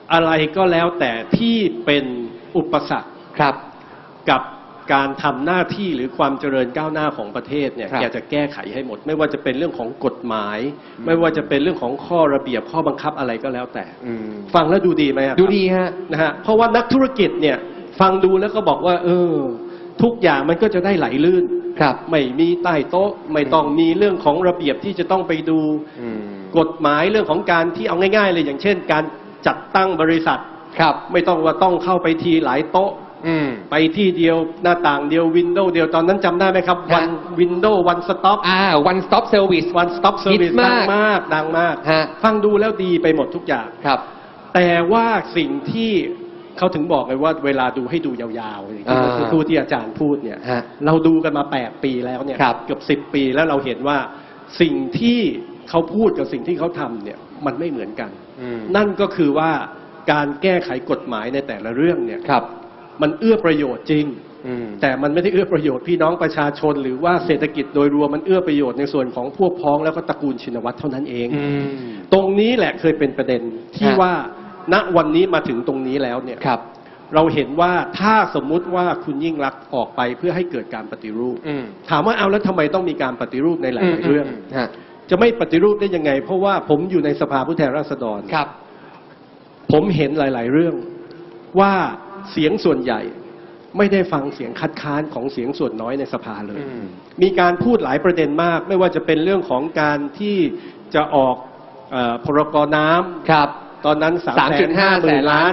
อะไรก็แล้วแต่ที่เป็นอุปสรรคครับกับการทำหน้าที่หรือความเจริญก้าวหน้าของประเทศเนี่ยอยากจะแก้ไขให้หมดไม่ว่าจะเป็นเรื่องของกฎหมายไม่ว่าจะเป็นเรื่องของข้อระเบียบข้อบังคับอะไรก็แล้วแต่ฟังแล้วดูดีไหมครับดูดีฮะนะฮะเพราะว่านักธุรกิจเนี่ยฟังดูแล้วก็บอกว่าทุกอย่างมันก็จะได้ไหลลื่นครับไม่มีใต้โต๊ะไม่ต้องมีเรื่องของระเบียบที่จะต้องไปดูกฎหมายเรื่องของการที่เอาง่ายๆเลยอย่างเช่นการจัดตั้งบริษัทครับไม่ต้องว่าต้องเข้าไปทีหลายโต๊ะไปที่เดียวหน้าต่างเดียววินโดว์เดียวตอนนั้นจำได้ไหมครับวันวินโดว์วันสต็อป one stop service one stop service ดังมากดังมากฟังดูแล้วดีไปหมดทุกอย่างครับแต่ว่าสิ่งที่เขาถึงบอกเลยว่าเวลาดูให้ดูยาวๆอย่างที่พูดที่อาจารย์พูดเนี่ยเราดูกันมา8 ปีแล้วเนี่ยเกือบ10 ปีแล้วเราเห็นว่าสิ่งที่เขาพูดกับสิ่งที่เขาทำเนี่ยมันไม่เหมือนกันนั่นก็คือว่าการแก้ไขกฎหมายในแต่ละเรื่องเนี่ยมันเอื้อประโยชน์จริงแต่มันไม่ได้เอื้อประโยชน์พี่น้องประชาชนหรือว่าเศรษฐกิจโดยรวมมันเอื้อประโยชน์ในส่วนของพวกพ้องแล้วก็ตระกูลชินวัตรเท่านั้นเองตรงนี้แหละเคยเป็นประเด็นที่ว่าณวันนี้มาถึงตรงนี้แล้วเนี่ยเราเห็นว่าถ้าสมมุติว่าคุณยิ่งรักษณ์ออกไปเพื่อให้เกิดการปฏิรูปถามว่าเอาแล้วทำไมต้องมีการปฏิรูปในหลายๆเรื่องจะไม่ปฏิรูปได้ยังไงเพราะว่าผมอยู่ในสภาผู้แทนราษฎรผมเห็นหลายๆเรื่องว่าเสียงส่วนใหญ่ไม่ได้ฟังเสียงคัดค้านของเสียงส่วนน้อยในสภาเลยมีการพูดหลายประเด็นมากไม่ว่าจะเป็นเรื่องของการที่จะออกพรก.น้ำตอนนั้น 350,000 ล้าน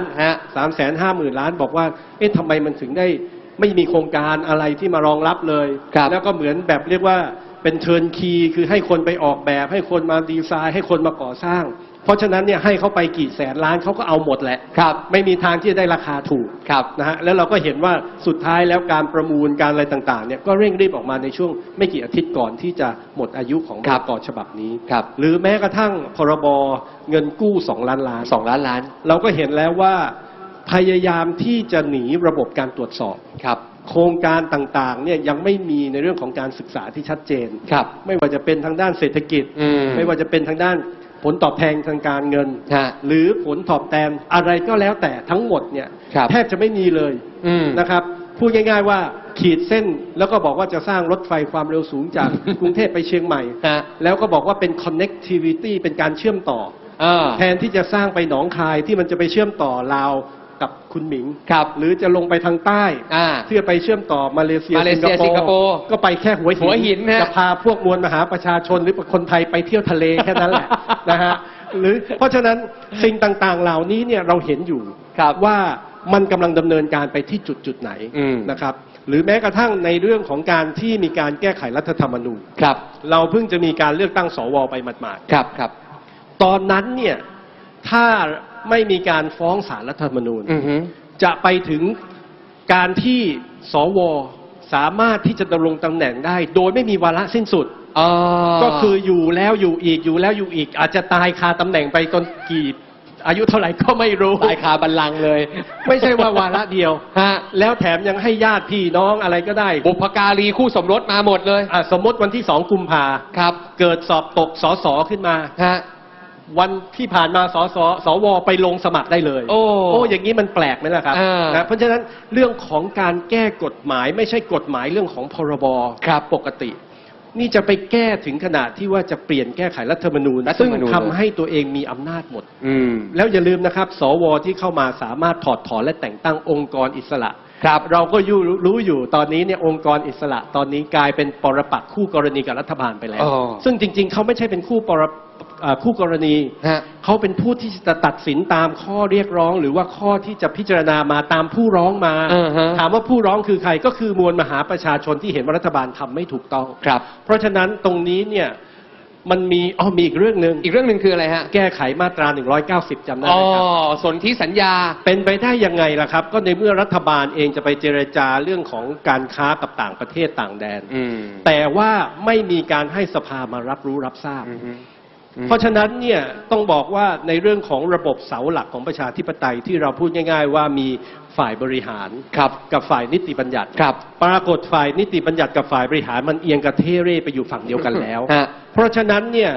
350,000 ล้านบอกว่าทำไมมันถึงได้ไม่มีโครงการอะไรที่มารองรับเลยแล้วก็เหมือนแบบเรียกว่าเป็นเทิร์นคีย์คือให้คนไปออกแบบให้คนมาดีไซน์ให้คนมาก่อสร้างเพราะฉะนั้นเนี่ยให้เขาไปกี่แสนล้านเขาก็เอาหมดแหละไม่มีทางที่จะได้ราคาถูกนะฮะแล้วเราก็เห็นว่าสุดท้ายแล้วการประมูลการอะไรต่างๆเนี่ยก็เร่งรีบออกมาในช่วงไม่กี่อาทิตย์ก่อนที่จะหมดอายุของพรก.ฉบับนี้หรือแม้กระทั่งพรบเงินกู้2 ล้านล้านเราก็เห็นแล้วว่าพยายามที่จะหนีระบบการตรวจสอบโครงการต่างๆเนี่ยยังไม่มีในเรื่องของการศึกษาที่ชัดเจนไม่ว่าจะเป็นทางด้านเศรษฐกิจไม่ว่าจะเป็นทางด้านผลตอบแทนทางการเงินหรือผลตอบแทนอะไรก็แล้วแต่ทั้งหมดเนี่ยแทบจะไม่มีเลยนะครับพูดง่ายๆว่าขีดเส้นแล้วก็บอกว่าจะสร้างรถไฟความเร็วสูงจาก กรุงเทพไปเชียงใหม่แล้วก็บอกว่าเป็น connectivity เป็นการเชื่อมต่อแทนที่จะสร้างไปหนองคายที่มันจะไปเชื่อมต่อลาวกับคุณหมิงหรือจะลงไปทางใต้เพื่อไปเชื่อมต่อมาเลเซียสิงคโปร์ก็ไปแค่หัวหินจะพาพวกมวลมหาประชาชนหรือคนไทยไปเที่ยวทะเลแค่นั้นแหละนะฮะหรือเพราะฉะนั้นสิ่งต่างๆเหล่านี้เนี่ยเราเห็นอยู่ว่ามันกำลังดำเนินการไปที่จุดไหนนะครับหรือแม้กระทั่งในเรื่องของการที่มีการแก้ไขรัฐธรรมนูญเราเพิ่งจะมีการเลือกตั้งสวไปหมาดๆตอนนั้นเนี่ยถ้าไม่มีการฟ้องศาลรัฐธรรมนูญจะไปถึงการที่สวสามารถที่จะดำรงตำแหน่งได้โดยไม่มีวาระสิ้นสุดก็คืออยู่แล้วอยู่อีกอยู่แล้วอยู่อีกอาจจะตายคาตำแหน่งไปจนกี่อายุเท่าไหร่ก็ไม่รู้ตายคาบัลลังก์เลยไม่ใช่ว่าวาระเดียวแล้วแถมยังให้ญาติพี่น้องอะไรก็ได้บุพการีคู่สมรสมาหมดเลยสมมติวันที่2 กุมภาเกิดสอบตกสสขึ้นมาวันที่ผ่านมาสวไปลงสมัครได้เลยโอ้อย่างนี้มันแปลกไหมล่ะครับนะเพราะฉะนั้นเรื่องของการแก้กฎหมายไม่ใช่กฎหมายเรื่องของพรบปกตินี่จะไปแก้ถึงขนาดที่ว่าจะเปลี่ยนแก้ไขรัฐธรรมนูญซึ่งทำให้ตัวเองมีอำนาจหมดแล้วอย่าลืมนะครับสวที่เข้ามาสามารถถอดถอนและแต่งตั้งองค์กรอิสระเราก็รู้อยู่ตอนนี้เนี่ยองค์กรอิสระตอนนี้กลายเป็นปรปักษ์คู่กรณีกับรัฐบาลไปแล้วซึ่งจริงๆเขาไม่ใช่เป็นคู่กรณีเขาเป็นผู้ที่จะตัดสินตามข้อเรียกร้องหรือว่าข้อที่จะพิจารณามาตามผู้ร้องมาถามว่าผู้ร้องคือใครก็คือมวลมหาประชาชนที่เห็นว่ารัฐบาลทำไม่ถูกต้องเพราะฉะนั้นตรงนี้เนี่ยมันมีอีกเรื่องหนึ่งคืออะไรฮะแก้ไขมาตรา190จำได้ไหมครับสนธิสัญญาเป็นไปได้ยังไงล่ะครับก็ในเมื่อรัฐบาลเองจะไปเจรจาเรื่องของการค้ากับต่างประเทศต่างแดนแต่ว่าไม่มีการให้สภามารับรู้รับทราบเพราะฉะนั้นเนี่ยต้องบอกว่าในเรื่องของระบบเสาหลักของประชาธิปไตยที่เราพูดง่ายๆว่ามีฝ่ายบริหารกับฝ่ายนิติบัญญัติปรากฏฝ่ายนิติบัญญัติกับฝ่ายบริหารมันเอียงกระเทเร่ไปอยู่ฝั่งเดียวกันแล้วเพราะฉะนั้นเนี่ย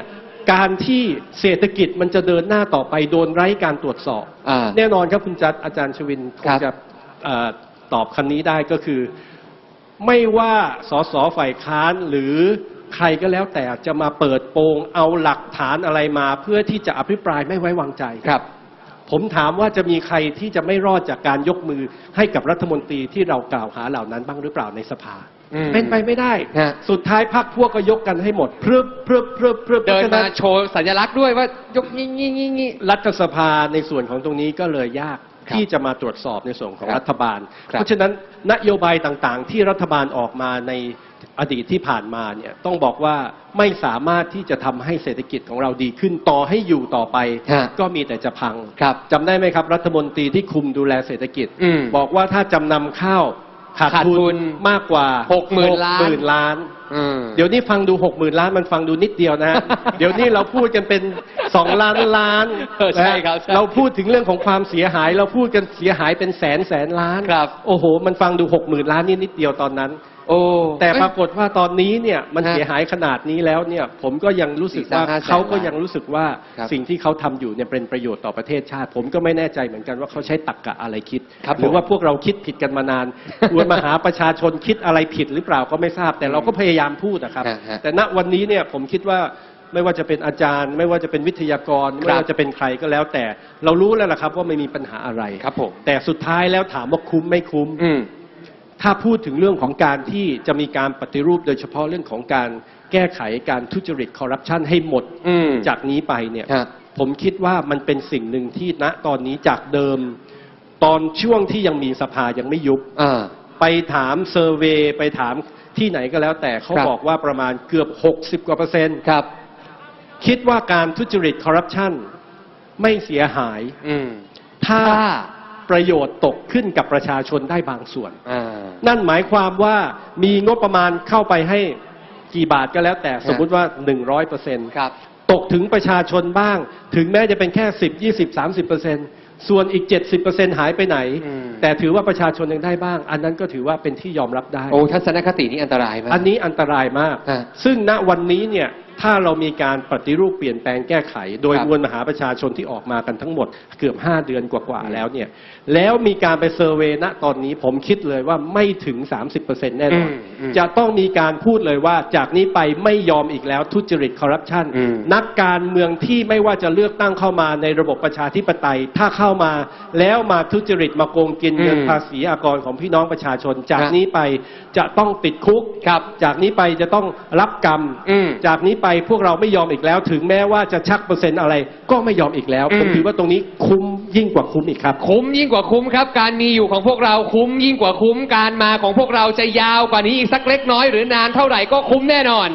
การที่เศรษฐกิจมันจะเดินหน้าต่อไปโดนไร้การตรวจสอบแน่นอนครับคุณจัดอาจารย์ชวินคงจะตอบคำนี้ได้ก็คือ ไม่ว่าสสฝ่ายค้านหรือใครก็แล้วแต่จะมาเปิดโปงเอาหลักฐานอะไรมาเพื่อที่จะอภิปรายไม่ไว้วางใจครับผมถามว่าจะมีใครที่จะไม่รอดจากการยกมือให้กับรัฐมนตรีที่เรากล่าวหาเหล่านั้นบ้างหรือเปล่าในสภาเป็นไปไม่ได้สุดท้ายพรรคพวกก็ยกกันให้หมดเพิ่มเดินมาโชว์สัญลักษณ์ด้วยว่ายกงี้รัฐสภาในส่วนของตรงนี้ก็เลยยากที่จะมาตรวจสอบในส่วนของรัฐบาลเพราะฉะนั้นนโยบายต่างๆที่รัฐบาลออกมาในอดีตที่ผ่านมาเนี่ยต้องบอกว่าไม่สามารถที่จะทำให้เศรษฐกิจของเราดีขึ้นต่อให้อยู่ต่อไปก็มีแต่จะพังจำได้ไหมครับรัฐมนตรีที่คุมดูแลเศรษฐกิจบอกว่าถ้าจำนำข้าวขาดทุนมากกว่า 60,000 ล้านเดี๋ยวนี้ฟังดู 60,000 ล้านมันฟังดูนิดเดียวนะเดี๋ยวนี้เราพูดกันเป็น2 ล้านล้านใช่ครับเราพูดถึงเรื่องของความเสียหายเราพูดกันเสียหายเป็นแสนล้านโอ้โหมันฟังดู 60,000 ล้านนี่นิดเดียวตอนนั้นแต่ปรากฏว่าตอนนี้เนี่ยมันเสียหายขนาดนี้แล้วเนี่ยผมก็ยังรู้สึกว่าเขาก็ยังรู้สึกว่าสิ่งที่เขาทำอยู่เนี่ยเป็นประโยชน์ต่อประเทศชาติผมก็ไม่แน่ใจเหมือนกันว่าเขาใช้ตรรกะอะไรคิดหรือว่าพวกเราคิดผิดกันมานานควรมาหาประชาชนคิดอะไรผิดหรือเปล่าก็ไม่ทราบแต่เราก็พยายามพูดนะครับแต่ณวันนี้เนี่ยผมคิดว่าไม่ว่าจะเป็นอาจารย์ไม่ว่าจะเป็นวิทยากรไม่ว่าจะเป็นใครก็แล้วแต่เรารู้แล้วล่ะครับว่าไม่มีปัญหาอะไรแต่สุดท้ายแล้วถามว่าคุ้มไม่คุ้มถ้าพูดถึงเรื่องของการที่จะมีการปฏิรูปโดยเฉพาะเรื่องของการแก้ไขการทุจริตคอร์รัปชันให้หมดจากนี้ไปเนี่ยผมคิดว่ามันเป็นสิ่งหนึ่งที่ณตอนนี้จากเดิมตอนช่วงที่ยังมีสภายังไม่ยุบไปถามเซอร์เวย์ไปถามที่ไหนก็แล้วแต่เขาบอกว่าประมาณเกือบ60%กว่าคิดว่าการทุจริตคอร์รัปชันไม่เสียหายถ้าประโยชน์ตกขึ้นกับประชาชนได้บางส่วนนั่นหมายความว่ามีงบประมาณเข้าไปให้กี่บาทก็แล้วแต่สมมุติว่า 100%ตกถึงประชาชนบ้างถึงแม้จะเป็นแค่10 20 30%ส่วนอีก 70% หายไปไหนแต่ถือว่าประชาชนยังได้บ้างอันนั้นก็ถือว่าเป็นที่ยอมรับได้ทัศนคตินี้อันตรายมากอันนี้อันตรายมากซึ่งณวันนี้เนี่ยถ้าเรามีการปฏิรูปเปลี่ยนแปลงแก้ไขโดยมวลมหาประชาชนที่ออกมากันทั้งหมดเกือบ5 เดือนกว่าๆแล้วเนี่ยแล้วมีการไปเซอร์เวย์ณตอนนี้ผมคิดเลยว่าไม่ถึง 30% แน่นอนจะต้องมีการพูดเลยว่าจากนี้ไปไม่ยอมอีกแล้วทุจริตคอร์รัปชันนักการเมืองที่ไม่ว่าจะเลือกตั้งเข้ามาในระบบประชาธิปไตยถ้าเข้ามาแล้วมาทุจริตมาโกงกินเงินภาษีอากรของพี่น้องประชาชนจากนี้ไปจะต้องติดคุกจากนี้ไปจะต้องรับกรรมจากนี้ไปพวกเราไม่ยอมอีกแล้วถึงแม้ว่าจะชักเปอร์เซ็นต์อะไรก็ไม่ยอมอีกแล้วผมถือว่าตรงนี้คุ้มยิ่งกว่าคุ้มอีกครับคุ้มยิ่งกว่าคุ้มครับการมีอยู่ของพวกเราคุ้มยิ่งกว่าคุ้มการมาของพวกเราจะยาวกว่านี้อีกสักเล็กน้อยหรือนานเท่าไหร่ก็คุ้มแน่นอน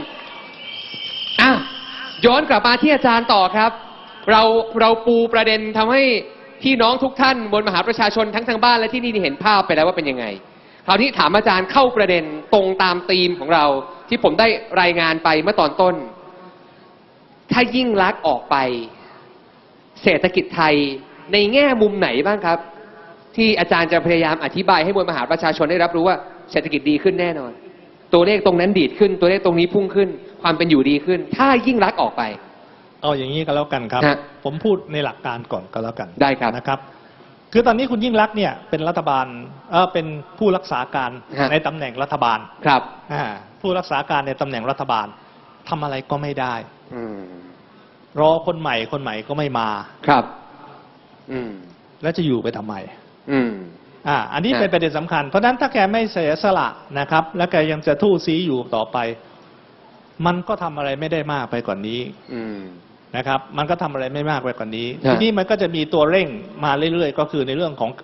ย้อนกลับมาที่อาจารย์ต่อครับเราปูประเด็นทำให้พี่น้องทุกท่านบนมหาประชาชนทั้งทางบ้านและที่นี่เห็นภาพไปแล้วว่าเป็นยังไงคราวนี้ถามอาจารย์เข้าประเด็นตรงตามธีมของเราที่ผมได้รายงานไปเมื่อตอนต้นถ้ายิ่งลักษณ์ออกไปเศรษฐกิจไทยในแง่มุมไหนบ้างครับที่อาจารย์จะพยายามอธิบายให้มวลมหาประชาชนได้รับรู้ว่าเศรษฐกิจดีขึ้นแน่นอนตัวเลขตรงนั้นดีดขึ้นตัวเลขตรงนี้พุ่งขึ้นความเป็นอยู่ดีขึ้นถ้ายิ่งลักษณ์ออกไปเอาอย่างนี้ก็แล้วกันครับผมพูดในหลักการก่อนก็แล้วกันได้ครับนะครับคือตอนนี้คุณยิ่งลักษณ์เนี่ยเป็นรัฐบาลเป็นผู้รักษาการในตำแหน่งรัฐบาลครับผู้รักษาการในตำแหน่งรัฐบาลทำอะไรก็ไม่ได้รอคนใหม่ก็ไม่มาครับแล้วจะอยู่ไปทำไมอันนี้เป็นประเด็นสำคัญเพราะฉะนั้นถ้าแกไม่เสียสละนะครับและแกยังจะทู่ซีอยู่ต่อไปมันก็ทำอะไรไม่ได้มากไปกว่านี้นะครับมันก็ทำอะไรไม่มากไปกว่านี้ทีนี้มันก็จะมีตัวเร่งมาเรื่อยๆก็คือในเรื่องของ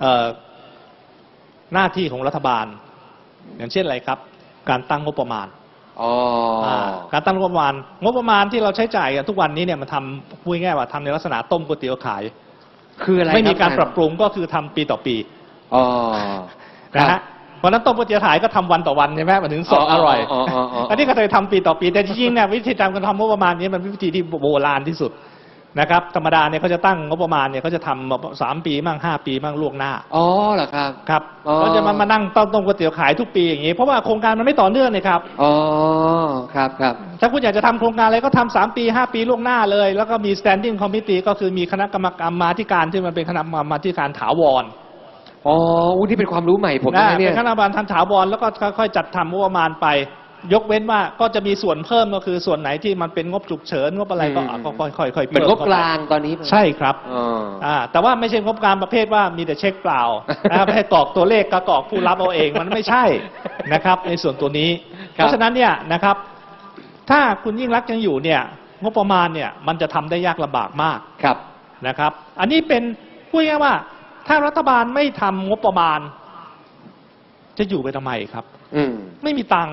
หน้าที่ของรัฐบาลอย่างเช่นอะไรครับการตั้งงบประมาณการตั้งงบประมาณที่เราใช้จ่ายกันทุกวันนี้เนี่ยมันทำพูดง่ายๆว่าทำในลักษณะต้มก๋วยเตี๋ยวขายคืออะไรไม่มีการปรับปรุงก็คือทำปีต่อปีนะฮะเพราะนั้นต้มก๋วยเตี๋ยวขายก็ทำวันต่อวันใช่ไหมมันถึงสดอร่อยอันนี้ก็เลยทำปีต่อปีแต่จริงๆเนี่ยวิธีการการทำงบประมาณนี้มันวิธีที่โบราณที่สุดนะครับธรรมดาเนี่ยเขาจะตั้งงบประมาณเนี่ยเขาจะทำ3 ปีมั่ง5 ปีมั่งล่วงหน้าอ๋อเหรอครับครับเขาจะมานั่งต้มก๋วยเตี๋ยวขายทุกปีอย่างนี้เพราะว่าโครงการมันไม่ต่อเนื่องเลยครับอ๋อครับครับถ้าคุณอยากจะทำโครงการอะไรก็ทำ3 ปี5 ปีล่วงหน้าเลยแล้วก็มี standing committee ก็คือมีคณะกรรมาธิการที่มันเป็นคณะกรรมาธิการถาวรอ๋อนี่เป็นความรู้ใหม่ผมนะเนี่ยเป็นคณะกรรมการถาวรแล้วก็ค่อยๆจัดทำงบประมาณไปยกเว้นว่าก็จะมีส่วนเพิ่มก็คือส่วนไหนที่มันเป็นงบฉุกเฉินงบอะไรก็ค่อยๆเหมือนงบกลางตอนนี้ใช่ครับแต่ว่าไม่ใช่งบกลางประเภทว่ามีแต่เช็คเปล่านะครับให้กรอกตัวเลขก็กรอกผู้รับเอาเองมันไม่ใช่นะครับในส่วนตัวนี้เพราะฉะนั้นเนี่ยนะครับถ้าคุณยิ่งรักยังอยู่เนี่ยงบประมาณเนี่ยมันจะทำได้ยากลำบากมากครับนะครับอันนี้เป็นพูดง่ายๆว่าถ้ารัฐบาลไม่ทำงบประมาณจะอยู่ไปทำไมครับไม่มีตังค์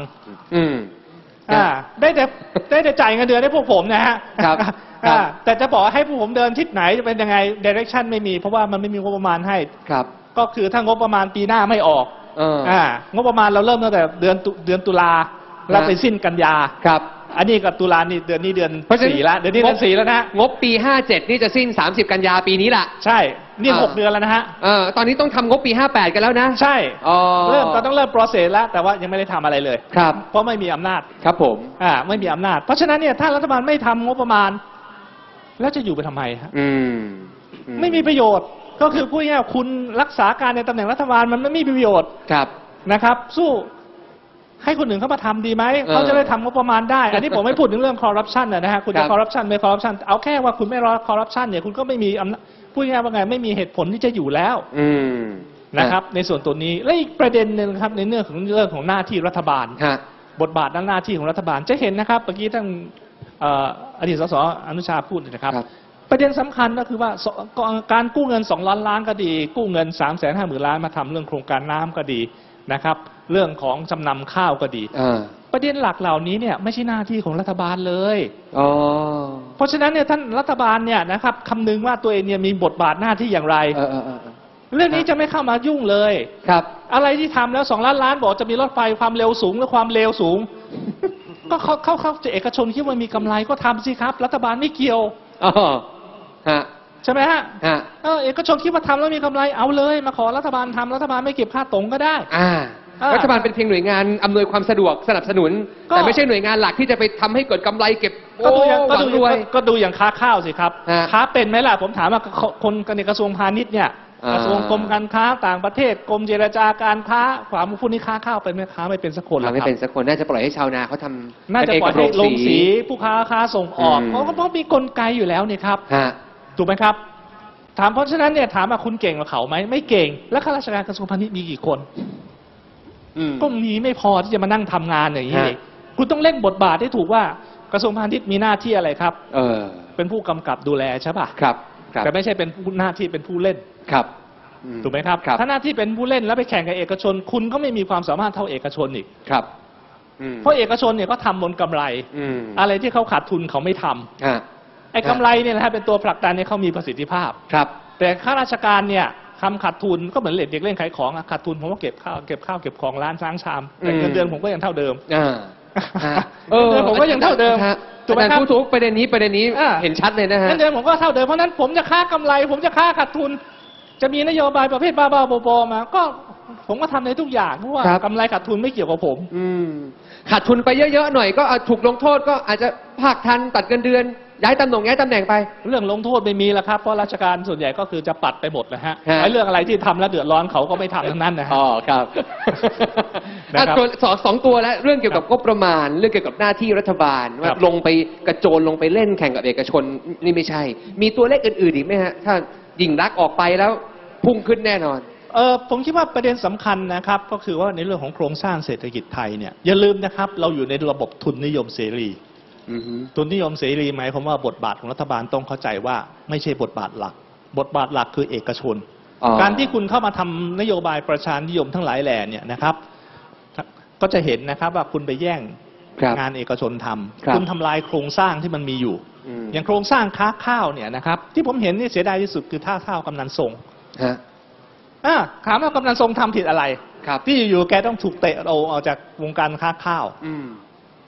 ได้แต่จ่ายเงินเดือนให้พวกผมนะฮะแต่จะบอกให้พวกผมเดินทิศไหนจะเป็นยังไง direction ไม่มีเพราะว่ามันไม่มีงบประมาณให้ครับก็คือถ้างบประมาณปีหน้าไม่ออกงบประมาณเราเริ่มตั้งแต่เดือนตุลาแล้วไปสิ้นกันยาครับอันนี้กับตุลานี่เดือนนี้เดือน4แล้วเดือนนี้เดือน4แล้วนะงบปี57นี่จะสิ้น30กันยาปีนี้แหละใช่นี่6 เดือนแล้วนะฮะตอนนี้ต้องทำงบปี58กันแล้วนะใช่ต้องเริ่ม process แล้วแต่ว่ายังไม่ได้ทำอะไรเลยครับเพราะไม่มีอำนาจครับผมไม่มีอำนาจเพราะฉะนั้นเนี่ยถ้ารัฐบาลไม่ทำงบประมาณแล้วจะอยู่ไปทำไมฮะไม่มีประโยชน์ก็คือพูดง่ายๆคุณรักษาการในตำแหน่งรัฐบาลมันไม่มีประโยชน์ครับนะครับสู้ให้คนอื่นเข้ามาทำดีไหมเขาจะได้ทำงบประมาณได้อันนี้ผมไม่พูดถึงเรื่องคอร์รัปชันนะฮะคุณจะคอร์รัปชันไม่คอร์รัปชันเอาแค่ว่าคุณไม่รอคอร์รัปชันเนี่ยคุณก็ไม่มีพูดง่ายๆว่าไงไม่มีเหตุผลที่จะอยู่แล้วนะครับในส่วนตัวนี้และอีกประเด็นหนึ่งครับในเรื่องของหน้าที่รัฐบาลบทบาทหน้าที่ของรัฐบาลจะเห็นนะครับเมื่อกี้ท่านอดีตสสอนุชาพูดนะครับประเด็นสำคัญก็คือว่าการกู้เงิน2 ล้านล้านก็ดีกู้เงิน350,000 ล้านมาทำเรื่องโครงการน้ำก็ดีนะครับเรื่องของจำนำข้าวก็ดีประเด็นหลักเหล่านี้เนี่ยไม่ใช่หน้าที่ของรัฐบาลเลยเพราะฉะนั้นเนี่ยท่านรัฐบาลเนี่ยนะครับคำนึงว่าตัวเองเนี่ยมีบทบาทหน้าที่อย่างไรเรื่องนี้จะไม่เข้ามายุ่งเลยครับอะไรที่ทำแล้ว2 ล้านล้านบอกจะมีรถไฟความเร็วสูงและความเร็วสูงก็เขาจะเอกชนคิดว่ามีกำไรก็ทำสิครับรัฐบาลไม่เกี่ยวใช่ไหมฮะเอกชนคิดว่าทำแล้วมีกำไรเอาเลยมาขอรัฐบาลทำรัฐบาลไม่เก็บค่าตรงก็ได้รัฐบาลเป็นเพียงหน่วยงานอำนวยความสะดวกสนับสนุนแต่ไม่ใช่หน่วยงานหลักที่จะไปทำให้เกิดกำไรเก็บก็ดูอย่างค้าข้าวสิครับค้าเป็นไหมล่ะผมถามว่าคนในกระทรวงพาณิชย์เนี่ยกระทรวงกรมการค้าต่างประเทศกรมเจรจาการค้าความผู้นี้ค้าข้าวเป็นไหมค้าไม่เป็นสักคนไม่เป็นสักคนน่าจะปล่อยให้ชาวนาเขาทำน่าจะปล่อยให้ลงสีผู้ค้าส่งออกเพราะมีกลไกอยู่แล้วนี่ครับถูกไหมครับถามเพราะฉะนั้นเนี่ยถามว่าคุณเก่งกว่าเขาไหมไม่เก่งแล้วข้าราชการกระทรวงพาณิชย์มีกี่คนก็มีไม่พอที่จะมานั่งทำงานอย่างนี้คุณต้องเล่นบทบาทให้ถูกว่ากระทรวงพาณิชย์มีหน้าที่อะไรครับเป็นผู้กำกับดูแลใช่ป่ะครับแต่ไม่ใช่เป็นหน้าที่เป็นผู้เล่นครับถูกไหมครับถ้าหน้าที่เป็นผู้เล่นแล้วไปแข่งกับเอกชนคุณก็ไม่มีความสามารถเท่าเอกชนอีกครับเพราะเอกชนเนี่ยก็ทำบนกำไรอะไรที่เขาขาดทุนเขาไม่ทำไอ้กำไรเนี่ยนะเป็นตัวผลักดันให้เขามีประสิทธิภาพครับแต่ข้าราชการเนี่ยทำขาดทุนก็เหมือนเด็กเล่นขายของขาดทุนผมก็เก็บข้าวเก็บของร้านล้างชามแต่เงินเดือนผมก็ยังเท่าเดิมเงินผมก็ยังเท่าเดิมถูกไหมครับทุกประเด็นนี้เห็นชัดเลยนะฮะเงินเดือนผมก็เท่าเดิมเพราะนั้นผมจะค่ากำไรผมจะค่าขาดทุนจะมีนโยบายประเภทบ้าๆบอๆมาก็ผมก็ทำในทุกอย่างเพราะว่ากำไรขาดทุนไม่เกี่ยวกับผมขาดทุนไปเยอะๆหน่อยก็ถูกลงโทษก็อาจจะภาคทันตัดเงินเดือนย้ายตำแหน่งไปเรื่องลงโทษไม่มีแล้วครับเพราะราชการส่วนใหญ่ก็คือจะปัดไปหมดนะฮะไอ้เรื่องอะไรที่ทำแล้วเดือดร้อนเขาก็ไม่ทำทั้งนั้นนะฮะครับตัวสองตัวแล้วเรื่องเกี่ยวกับงบประมาณเรื่องเกี่ยวกับหน้าที่รัฐบาลว่าลงไปกระโจนลงไปเล่นแข่งกับเอกชนนี่ไม่ใช่มีตัวเลขอื่นๆอีกไหมฮะถ้ายิ่งรักออกไปแล้วพุ่งขึ้นแน่นอนผมคิดว่าประเด็นสำคัญนะครับก็คือว่าในเรื่องของโครงสร้างเศรษฐกิจไทยเนี่ยอย่าลืมนะครับเราอยู่ในระบบทุนนิยมเสรีทุนนิยมเสรีหมายความว่าบทบาทของรัฐบาลต้องเข้าใจว่าไม่ใช่บทบาทหลักบทบาทหลักคือเอกชนการที่คุณเข้ามาทำนโยบายประชานิยมทั้งหลายแหล่เนี่ยนะครับก็จะเห็นนะครับว่าคุณไปแย่งงานเอกชนทำคุณทำลายโครงสร้างที่มันมีอยู่อย่างโครงสร้างค้าข้าวเนี่ยนะครับที่ผมเห็นนี่เสียดายที่สุดคือท่าข้าวกำนันทรงถามว่ากำนันทรงทำผิดอะไรที่อยู่ๆแกต้องถูกเตะเอาออกจากวงการค้าข้าว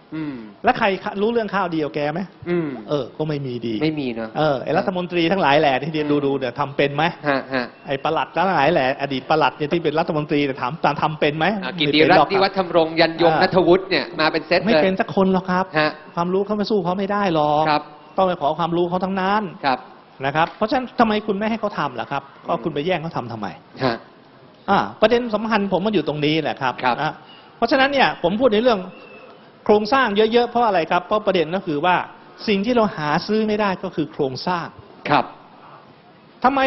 แล้วใครรู้เรื่องข้าวดีกว่าแกไหมก็ไม่มีดีไม่มีเนาะไอ้รัฐมนตรีทั้งหลายแหละที่ดูเนี่ยทำเป็นไหมไอ้ปลัดทั้งหลายแหละอดีตปลัดเนี่ยที่เป็นรัฐมนตรีเนี่ยถามทำเป็นไหมกิติรัตน์นิวัฒน์ธรรมรงค์ยันยงณัฐวุฒิเนี่ยมาเป็นเซตเลยไม่เป็นสักคนหรอกครับความรู้เขาไม่สู้เขาไม่ได้หรอกต้องไปขอความรู้เขาทั้งนั้นนะครับเพราะฉะนั้นทำไมคุณไม่ให้เขาทำล่ะครับก็คุณไปแย่งเขาทำไมประเด็นสำคัญผมมันอยู่ตรงนี้แหละครับเพราะฉะนั้นเนี่ยผมพูดในเรื่องโครงสร้างเยอะๆเพราะอะไรครับเพราะประเด็นก็คือว่าสิ่งที่เราหาซื้อไม่ได้ก็คือโครงสร้างครับทำไม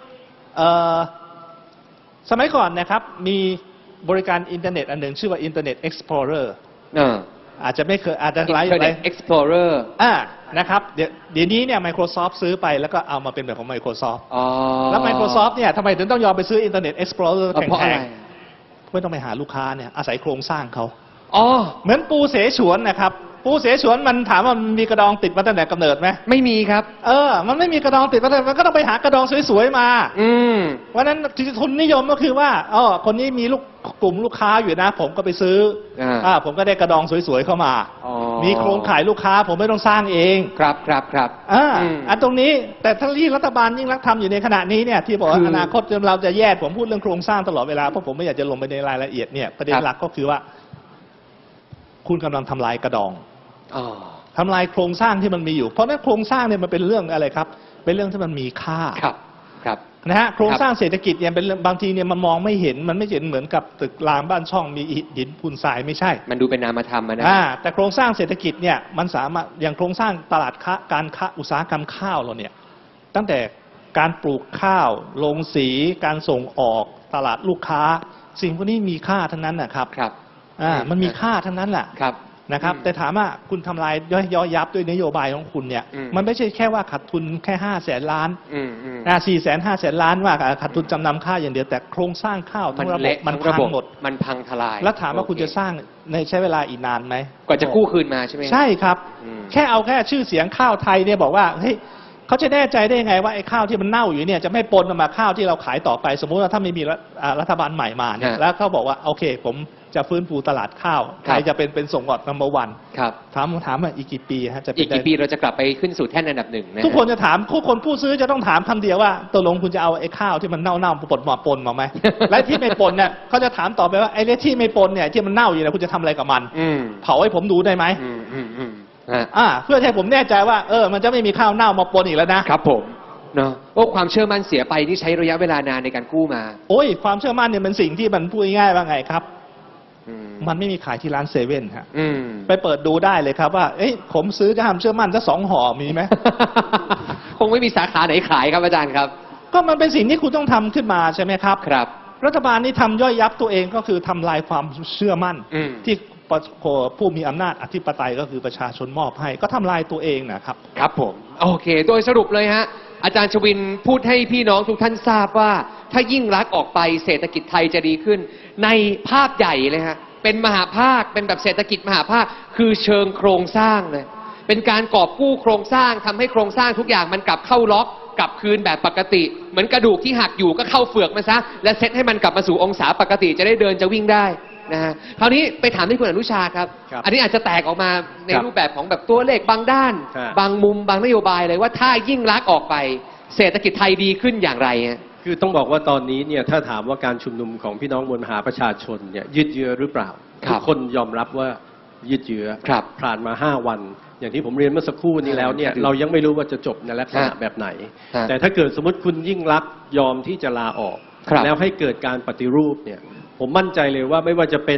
สมัยก่อนนะครับมีบริการอินเทอร์เน็ตอันหนึ่งชื่อว่า Internet Explorer อาจจะไม่เคยอาจจะไลฟ์ Internet Explorer นะครับเดี๋ยวนี้เนี่ย Microsoft ซื้อไปแล้วก็เอามาเป็นแบบของ Microsoft แล้ว Microsoft เนี่ยทำไมถึงต้องยอมไปซื้อ Internet Explorer แพงๆไม่ต้องไปหาลูกค้าเนี่ยอาศัยโครงสร้างเขาเหมือนปูเสฉวนนะครับปูเสฉวนมันถามว่ามันมีกระดองติดมาตั้งแต่กำเนิดไหมไม่มีครับมันไม่มีกระดองติดมาแต่มันก็ต้องไปหากระดองสวยๆมาเพราะนั้นทุนนิยมก็คือว่าคนนี้มีกลุ่มลูกค้าอยู่นะผมก็ไปซื้อผมก็ได้กระดองสวยๆเข้ามามีโครงข่ายลูกค้าผมไม่ต้องสร้างเองครับอันตรงนี้แต่ถ้าที่รัฐบาลยิ่งรักทำอยู่ในขณะนี้เนี่ยที่บอกว่าอนาคตเราจะแยกผมพูดเรื่องโครงสร้างตลอดเวลาเพราะผมไม่อยากจะลงไปในรายละเอียดเนี่ยประเด็นหลักก็คือว่าคุณกำลังทำลายกระดองทำลายโครงสร้างที่มันมีอยู่เพราะนั้นโครงสร้างเนี่ยมันเป็นเรื่องอะไรครับเป็นเรื่องที่มันมีค่าครับนะฮะโครงสร้างเศรษฐกิจเนี่ยเป็นบางทีเนี่ยมันมองไม่เห็นมันไม่เห็นเหมือนกับตึกรามบ้านช่องมีอิฐหินปูนทรายไม่ใช่มันดูเป็นนามธรรมนะแต่โครงสร้างเศรษฐกิจเนี่ยมันสามารถอย่างโครงสร้างตลาดการค้าอุตสาหกรรมข้าวเราเนี่ยตั้งแต่การปลูกข้าวโรงสีการส่งออกตลาดลูกค้าสิ่งพวกนี้มีค่าทั้งนั้นนะครับมันมีค่าทั้งนั้นแหละนะครับแต่ถามว่าคุณทำลายย่อยยับด้วยนโยบายของคุณเนี่ยมันไม่ใช่แค่ว่าขาดทุนแค่500,000 ล้าน4,500,000 ล้านว่าขาดทุนจำนำข้าวอย่างเดียวแต่โครงสร้างข้าวทั้งระบบมันพังหมดมันพังทลายแล้วถามว่าคุณจะสร้างในใช้เวลาอีกนานไหมกว่าจะกู้คืนมาใช่ไหมใช่ครับแค่เอาแค่ชื่อเสียงข้าวไทยเนี่ยบอกว่าเฮ้ยเขาจะแน่ใจได้ยังไงว่าไอ้ข้าวที่มันเน่าอยู่เนี่ยจะไม่ปนมาข้าวที่เราขายต่อไปสมมุติว่าถ้าไม่มีรัฐบาลใหม่มาเนี่ยแล้วเขาบอกว่าโอเคผมจะฟื้นฟูตลาดข้าวใครจะเป็นส่งออกนัมเบอร์วันถามว่าอีกกี่ปีฮะจะอีกกี่ปีเราจะกลับไปขึ้นสู่แท่นอันดับหนึ่งทุกคนจะถามทุกคนผู้ซื้อจะต้องถามคำเดียวว่าตกลงคุณจะเอาไอ้ข้าวที่มันเน่าปนมาไหมและที่ไม่ปนเนี่ยเขาจะถามต่อไปว่าไอ้ที่ไม่ปนเนี่ยที่มันเน่าอยู่เนี่ยคุณจะทำอะไรกับมันเผาให้ผมดูได้ไหมเพื่อให้ผมแน่ใจว่ามันจะไม่มีข้าวเน่ามาปนอีกแล้วนะครับผมเนาะความเชื่อมั่นเสียไปที่ใช้ระยะเวลานานในการกู้มาความเชื่อมั่นเนี่ยเป็นสิ่งที่มันพูดง่ายว่าไงครับมันไม่มีขายที่ร้านเซเว่นฮะไปเปิดดูได้เลยครับว่าผมซื้อจะทำเชื่อมั่นสัก2 ห่อมีไหมคงไม่มีสาขาไหนขายครับอาจารย์ครับก็มันเป็นสิ่งที่คุณต้องทำขึ้นมาใช่ไหมครับครับรัฐบาลนี่ทำย่อยยับตัวเองก็คือทำลายความเชื่อมั่นที่ผู้มีอำนาจอธิปไตยก็คือประชาชนมอบให้ก็ทำลายตัวเองนะครับครับผมโอเคโดยสรุปเลยฮะอาจารย์ชวินพูดให้พี่น้องทุกท่านทราบว่าถ้ายิ่งรักออกไปเศรษฐกิจไทยจะดีขึ้นในภาพใหญ่เลยฮะเป็นมหาภาคเป็นแบบเศรษฐกิจมหาภาคคือเชิงโครงสร้างเลยเป็นการกอบกู้โครงสร้างทำให้โครงสร้างทุกอย่างมันกลับเข้าล็อกกลับคืนแบบปกติเหมือนกระดูกที่หักอยู่ก็เข้าเฟือกมาซะและเซตให้มันกลับมาสู่องศาปกติจะได้เดินจะวิ่งได้นะฮะคราวนี้ไปถามที่คุณอนุชาครับอันนี้อาจจะแตกออกมาในรูปแบบของแบบตัวเลขบางด้านบางมุมบางนโยบายเลยว่าถ้ายิ่งรักออกไปเศรษฐกิจไทยดีขึ้นอย่างไรฮะคือต้องบอกว่าตอนนี้เนี่ยถ้าถามว่าการชุมนุมของพี่น้องมวลมหาประชาชนเนี่ยยืดเยื้อหรือเปล่าทุกคนยอมรับว่ายืดเยื้อผ่านมา5 วันอย่างที่ผมเรียนเมื่อสักครู่นี้แล้วเนี่ยเรายังไม่รู้ว่าจะจบในลักษณะแบบไหนแต่ถ้าเกิดสมมติคุณยิ่งรักยอมที่จะลาออกแล้วให้เกิดการปฏิรูปเนี่ยผมมั่นใจเลยว่าไม่ว่าจะเป็น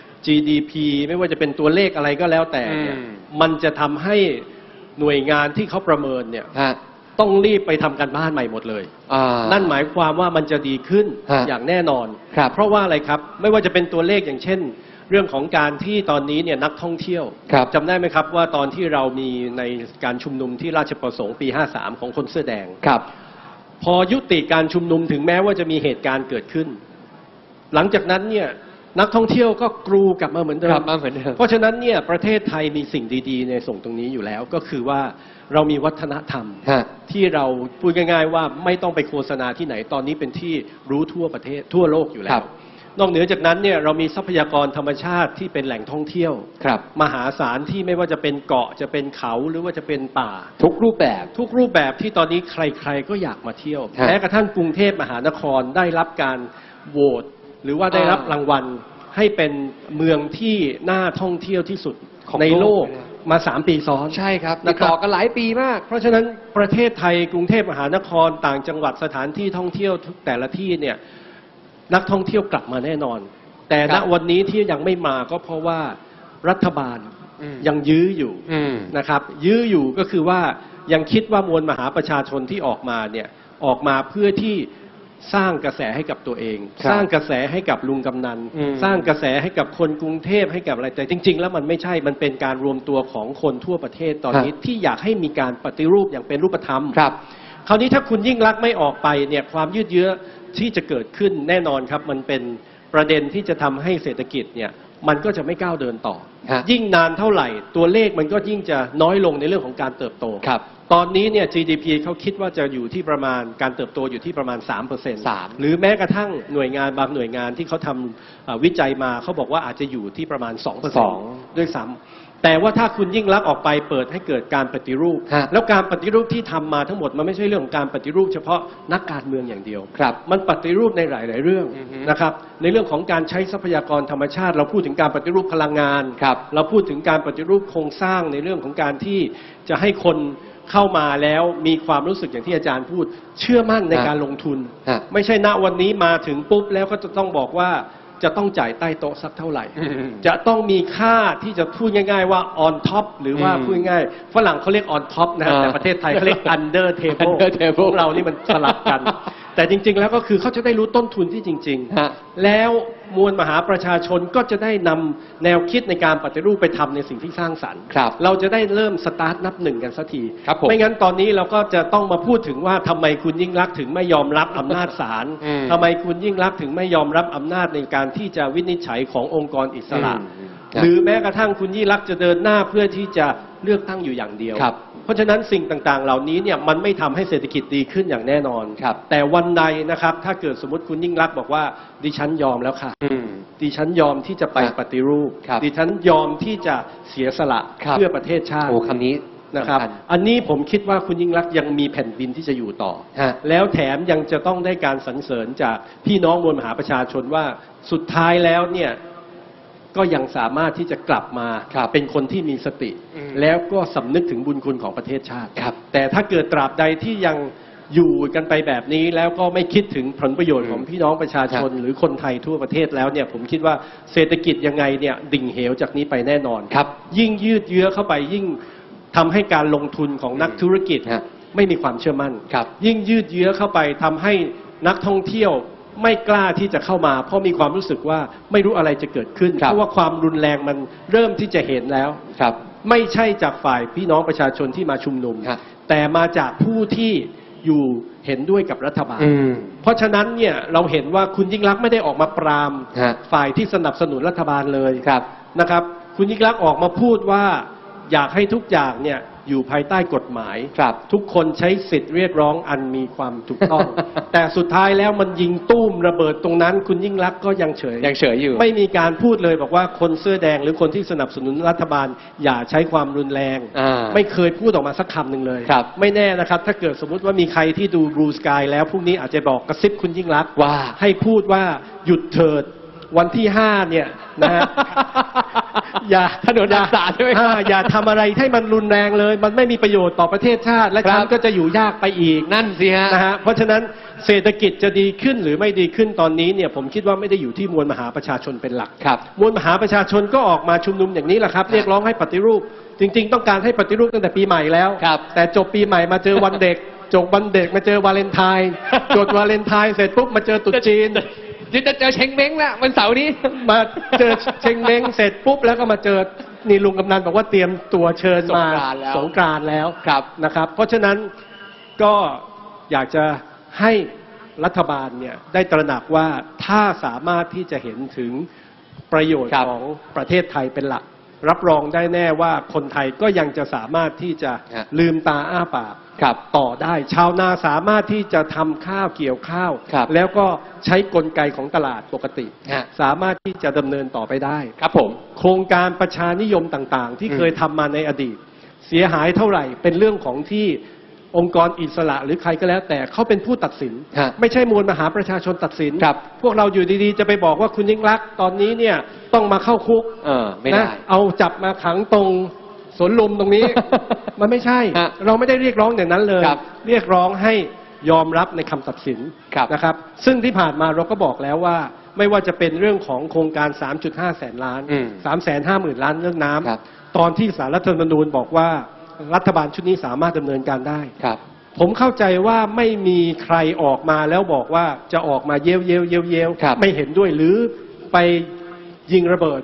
GDP ไม่ว่าจะเป็นตัวเลขอะไรก็แล้วแต่เนี่ยมันจะทำให้หน่วยงานที่เขาประเมินเนี่ยต้องรีบไปทำการบ้านใหม่หมดเลยนั่นหมายความว่ามันจะดีขึ้นอย่างแน่นอนเพราะว่าอะไรครับไม่ว่าจะเป็นตัวเลขอย่างเช่นเรื่องของการที่ตอนนี้เนี่ยนักท่องเที่ยวจำได้ไหมครับว่าตอนที่เรามีในการชุมนุมที่ราชประสงค์ปี53ของคนเสื้อแดงพอยุติการชุมนุมถึงแม้ว่าจะมีเหตุการณ์เกิดขึ้นหลังจากนั้นเนี่ยนักท่องเที่ยวก็กรูกลับมาเหมือนเดิมเพราะฉะนั้นเนี่ยประเทศไทยมีสิ่งดีๆในส่งตรงนี้อยู่แล้วก็คือว่าเรามีวัฒนธรรมที่เราพูดง่ายๆว่าไม่ต้องไปโฆษณาที่ไหนตอนนี้เป็นที่รู้ทั่วประเทศทั่วโลกอยู่แล้วนอกเหนือจากนั้นเนี่ยเรามีทรัพยากรธรรมชาติที่เป็นแหล่งท่องเที่ยวมหาศาลที่ไม่ว่าจะเป็นเกาะจะเป็นเขาหรือว่าจะเป็นป่าทุกรูปแบบที่ตอนนี้ใครๆก็อยากมาเที่ยวแม้กระทั่งกรุงเทพมหานครได้รับการโหวตหรือว่าได้รับรางวัลให้เป็นเมืองที่น่าท่องเที่ยวที่สุดในโลกมา3 ปีซ้อนใช่ครับติดต่อกันหลายปีมากเพราะฉะนั้นประเทศไทยกรุงเทพมหานครต่างจังหวัดสถานที่ท่องเที่ยวแต่ละที่เนี่ยนักท่องเที่ยวกลับมาแน่นอนแต่ณวันนี้ที่ยังไม่มาก็เพราะว่ารัฐบาลยังยื้ออยู่นะครับยื้ออยู่ก็คือว่ายังคิดว่ามวลมหาประชาชนที่ออกมาเนี่ยออกมาเพื่อที่สร้างกระแสให้กับตัวเองสร้างกระแสให้กับลุงกำนันสร้างกระแสให้กับคนกรุงเทพให้กับอะไรแต่จริงๆแล้วมันไม่ใช่มันเป็นการรวมตัวของคนทั่วประเทศตอนนี้ที่อยากให้มีการปฏิรูปอย่างเป็นรูปธรรมคราวนี้ถ้าคุณยิ่งลักษณ์ไม่ออกไปเนี่ยความยืดเยื้อที่จะเกิดขึ้นแน่นอนครับมันเป็นประเด็นที่จะทำให้เศรษฐกิจเนี่ยมันก็จะไม่ก้าวเดินต่อยิ่งนานเท่าไหร่ตัวเลขมันก็ยิ่งจะน้อยลงในเรื่องของการเติบโตตอนนี้เนี่ย GDP เขาคิดว่าจะอยู่ที่ประมาณการเติบโตอยู่ที่ประมาณ 3%หรือแม้กระทั่งหน่วยงานบางหน่วยงานที่เขาทำวิจัยมาเขาบอกว่าอาจจะอยู่ที่ประมาณ 2% ด้วยซ้ำแต่ว่าถ้าคุณยิ่งลักษณ์ออกไปเปิดให้เกิดการปฏิรูปแล้วการปฏิรูปที่ทำมาทั้งหมดมันไม่ใช่เรื่องของการปฏิรูปเฉพาะนักการเมืองอย่างเดียวมันปฏิรูปในหลายๆเรื่องนะครับในเรื่องของการใช้ทรัพยากรธรรมชาติเราพูดถึงการปฏิรูปพลังงานเราพูดถึงการปฏิรูปโครงสร้างในเรื่องของการที่จะให้คนเข้ามาแล้วมีความรู้สึกอย่างที่อาจารย์พูดเชื่อมั่นในการลงทุนไม่ใช่ณวันนี้มาถึงปุ๊บแล้วก็จะต้องบอกว่าจะต้องจ่ายใต้โต๊ะสักเท่าไหร่จะต้องมีค่าที่จะพูดง่ายๆว่า on top หรือว่าพูดง่ายฝรั่งเขาเรียก on top นะแต่ประเทศไทยเขาเรียก under table พวกเรานี่มันสลับกันแต่จริงๆแล้วก็คือเขาจะได้รู้ต้นทุนที่จริงๆแล้วมวลมหาประชาชนก็จะได้นำแนวคิดในการปฏิรูปไปทำในสิ่งที่สร้างสรรค์เราจะได้เริ่มสตาร์ทนับหนึ่งกันสักทีไม่งั้นตอนนี้เราก็จะต้องมาพูดถึงว่าทำไมคุณยิ่งลักษณ์ถึงไม่ยอมรับอำนาจศาลทำไมคุณยิ่งลักษณ์ถึงไม่ยอมรับอำนาจในการที่จะวินิจฉัยขององค์กรอิสระหรือแม้กระทั่งคุณยิ่งลักษณ์จะเดินหน้าเพื่อที่จะเลือกตั้งอยู่อย่างเดียวเพราะฉะนั้นสิ่งต่างๆเหล่านี้เนี่ยมันไม่ทำให้เศรษฐกิจดีขึ้นอย่างแน่นอนแต่วันใดนะครับถ้าเกิดสมมติคุณยิ่งลักษณ์บอกว่าดิฉันยอมแล้วค่ะดิฉันยอมที่จะไปปฏิรูปดิฉันยอมที่จะเสียสละเพื่อประเทศชาติคำนี้นะครับอันนี้ผมคิดว่าคุณยิ่งลักษณ์ยังมีแผ่นดินที่จะอยู่ต่อแล้วแถมยังจะต้องได้การสรรเสริญจากพี่น้องมวลมหาประชาชนว่าสุดท้ายแล้วเนี่ยก็ยังสามารถที่จะกลับมาเป็นคนที่มีสติแล้วก็สำนึกถึงบุญคุณของประเทศชาติแต่ถ้าเกิดตราบใดที่ยังอยู่กันไปแบบนี้แล้วก็ไม่คิดถึงผลประโยชน์ของพี่น้องประชาชนหรือคนไทยทั่วประเทศแล้วเนี่ยผมคิดว่าเศรษฐกิจยังไงเนี่ยดิ่งเหวจากนี้ไปแน่นอนยิ่งยืดเยื้อเข้าไปยิ่งทำให้การลงทุนของนักธุรกิจไม่มีความเชื่อมั่นยิ่งยืดเยื้อเข้าไปทำให้นักท่องเที่ยวไม่กล้าที่จะเข้ามาเพราะมีความรู้สึกว่าไม่รู้อะไรจะเกิดขึ้นเพราะว่าความรุนแรงมันเริ่มที่จะเห็นแล้วไม่ใช่จากฝ่ายพี่น้องประชาชนที่มาชุมนุมแต่มาจากผู้ที่อยู่เห็นด้วยกับรัฐบาลเพราะฉะนั้นเนี่ยเราเห็นว่าคุณยิ่งลักษณ์ไม่ได้ออกมาปรามฝ่ายที่สนับสนุนรัฐบาลเลยนะครับคุณยิ่งลักษณ์ออกมาพูดว่าอยากให้ทุกอย่างเนี่ยอยู่ภายใต้กฎหมายทุกคนใช้สิทธิ์เรียกร้องอันมีความถูกต้อง แต่สุดท้ายแล้วมันยิงตุ้มระเบิดตรงนั้นคุณยิ่งลักษณ์ก็ยังเฉยอยู่ไม่มีการพูดเลยบอกว่าคนเสื้อแดงหรือคนที่สนับสนุนรัฐบาลอย่าใช้ความรุนแรงไม่เคยพูดออกมาสักคำหนึ่งเลยไม่แน่นะครับถ้าเกิดสมมุติว่ามีใครที่ดู Blue Sky แล้วพรุ่งนี้อาจจะบอกกระซิบคุณยิ่งลักษณ์ว่าให้พูดว่าหยุดเถิดวันที่5เนี่ยนะฮะอย่าถนนอักษรใช่ไหมอย่าทำอะไรให้มันรุนแรงเลยมันไม่มีประโยชน์ต่อประเทศชาติและฉันก็จะอยู่ยากไปอีกนั่นสิฮะนะฮะเพราะฉะนั้นเศรษฐกิจจะดีขึ้นหรือไม่ดีขึ้นตอนนี้เนี่ยผมคิดว่าไม่ได้อยู่ที่มวลมหาประชาชนเป็นหลักมวลมหาประชาชนก็ออกมาชุมนุมอย่างนี้แหละครับเรียกร้องให้ปฏิรูปจริงๆต้องการให้ปฏิรูปตั้งแต่ปีใหม่แล้วแต่จบปีใหม่มาเจอวันเด็กจบวันเด็กมาเจอวาเลนไทน์จบวาเลนไทน์เสร็จปุ๊บมาเจอตุ๊จีนจะเจอเชงเม้งแล้ววันเสาร์นี้มาเจอเชงเม้งเสร็จปุ๊บแล้วก็มาเจอนี่ลุงกำนันบอกว่าเตรียมตัวเชิญมาสงกรานต์แล้วนะครับเพราะฉะนั้นก็อยากจะให้รัฐบาลเนี่ยได้ตระหนักว่าถ้าสามารถที่จะเห็นถึงประโยชน์ของประเทศไทยเป็นหลักรับรองได้แน่ว่าคนไทยก็ยังจะสามารถที่จะลืมตาอ้าปากต่อได้ชาวนาสามารถที่จะทำข้าวเกี่ยวข้าวแล้วก็ใช้กลไกของตลาดปกติสามารถที่จะดำเนินต่อไปได้ครับผมโครงการประชานิยมต่างๆที่เคยทำมาในอดีตเสียหายเท่าไหร่เป็นเรื่องของที่องค์กรอิสระหรือใครก็แล้วแต่เขาเป็นผู้ตัดสินไม่ใช่มวลมหาประชาชนตัดสินพวกเราอยู่ดีๆจะไปบอกว่าคุณยิ่งลักษณ์ตอนนี้เนี่ยต้องมาเข้าคุกไม่ได้เอาจับมาขังตรงสวนลุมตรงนี้ มันไม่ใช่เราไม่ได้เรียกร้องอย่างนั้นเลยเรียกร้องให้ยอมรับในคำตัดสินนะครับซึ่งที่ผ่านมาเราก็บอกแล้วว่าไม่ว่าจะเป็นเรื่องของโครงการ 3.5 แสนล้าน 350,000 ล้านเรื่องน้ำตอนที่ศาลรัฐธรรมนูญบอกว่ารัฐบาลชุดนี้สามารถดำเนินการได้ผมเข้าใจว่าไม่มีใครออกมาแล้วบอกว่าจะออกมาเย้วไม่เห็นด้วยหรือไปยิงระเบิด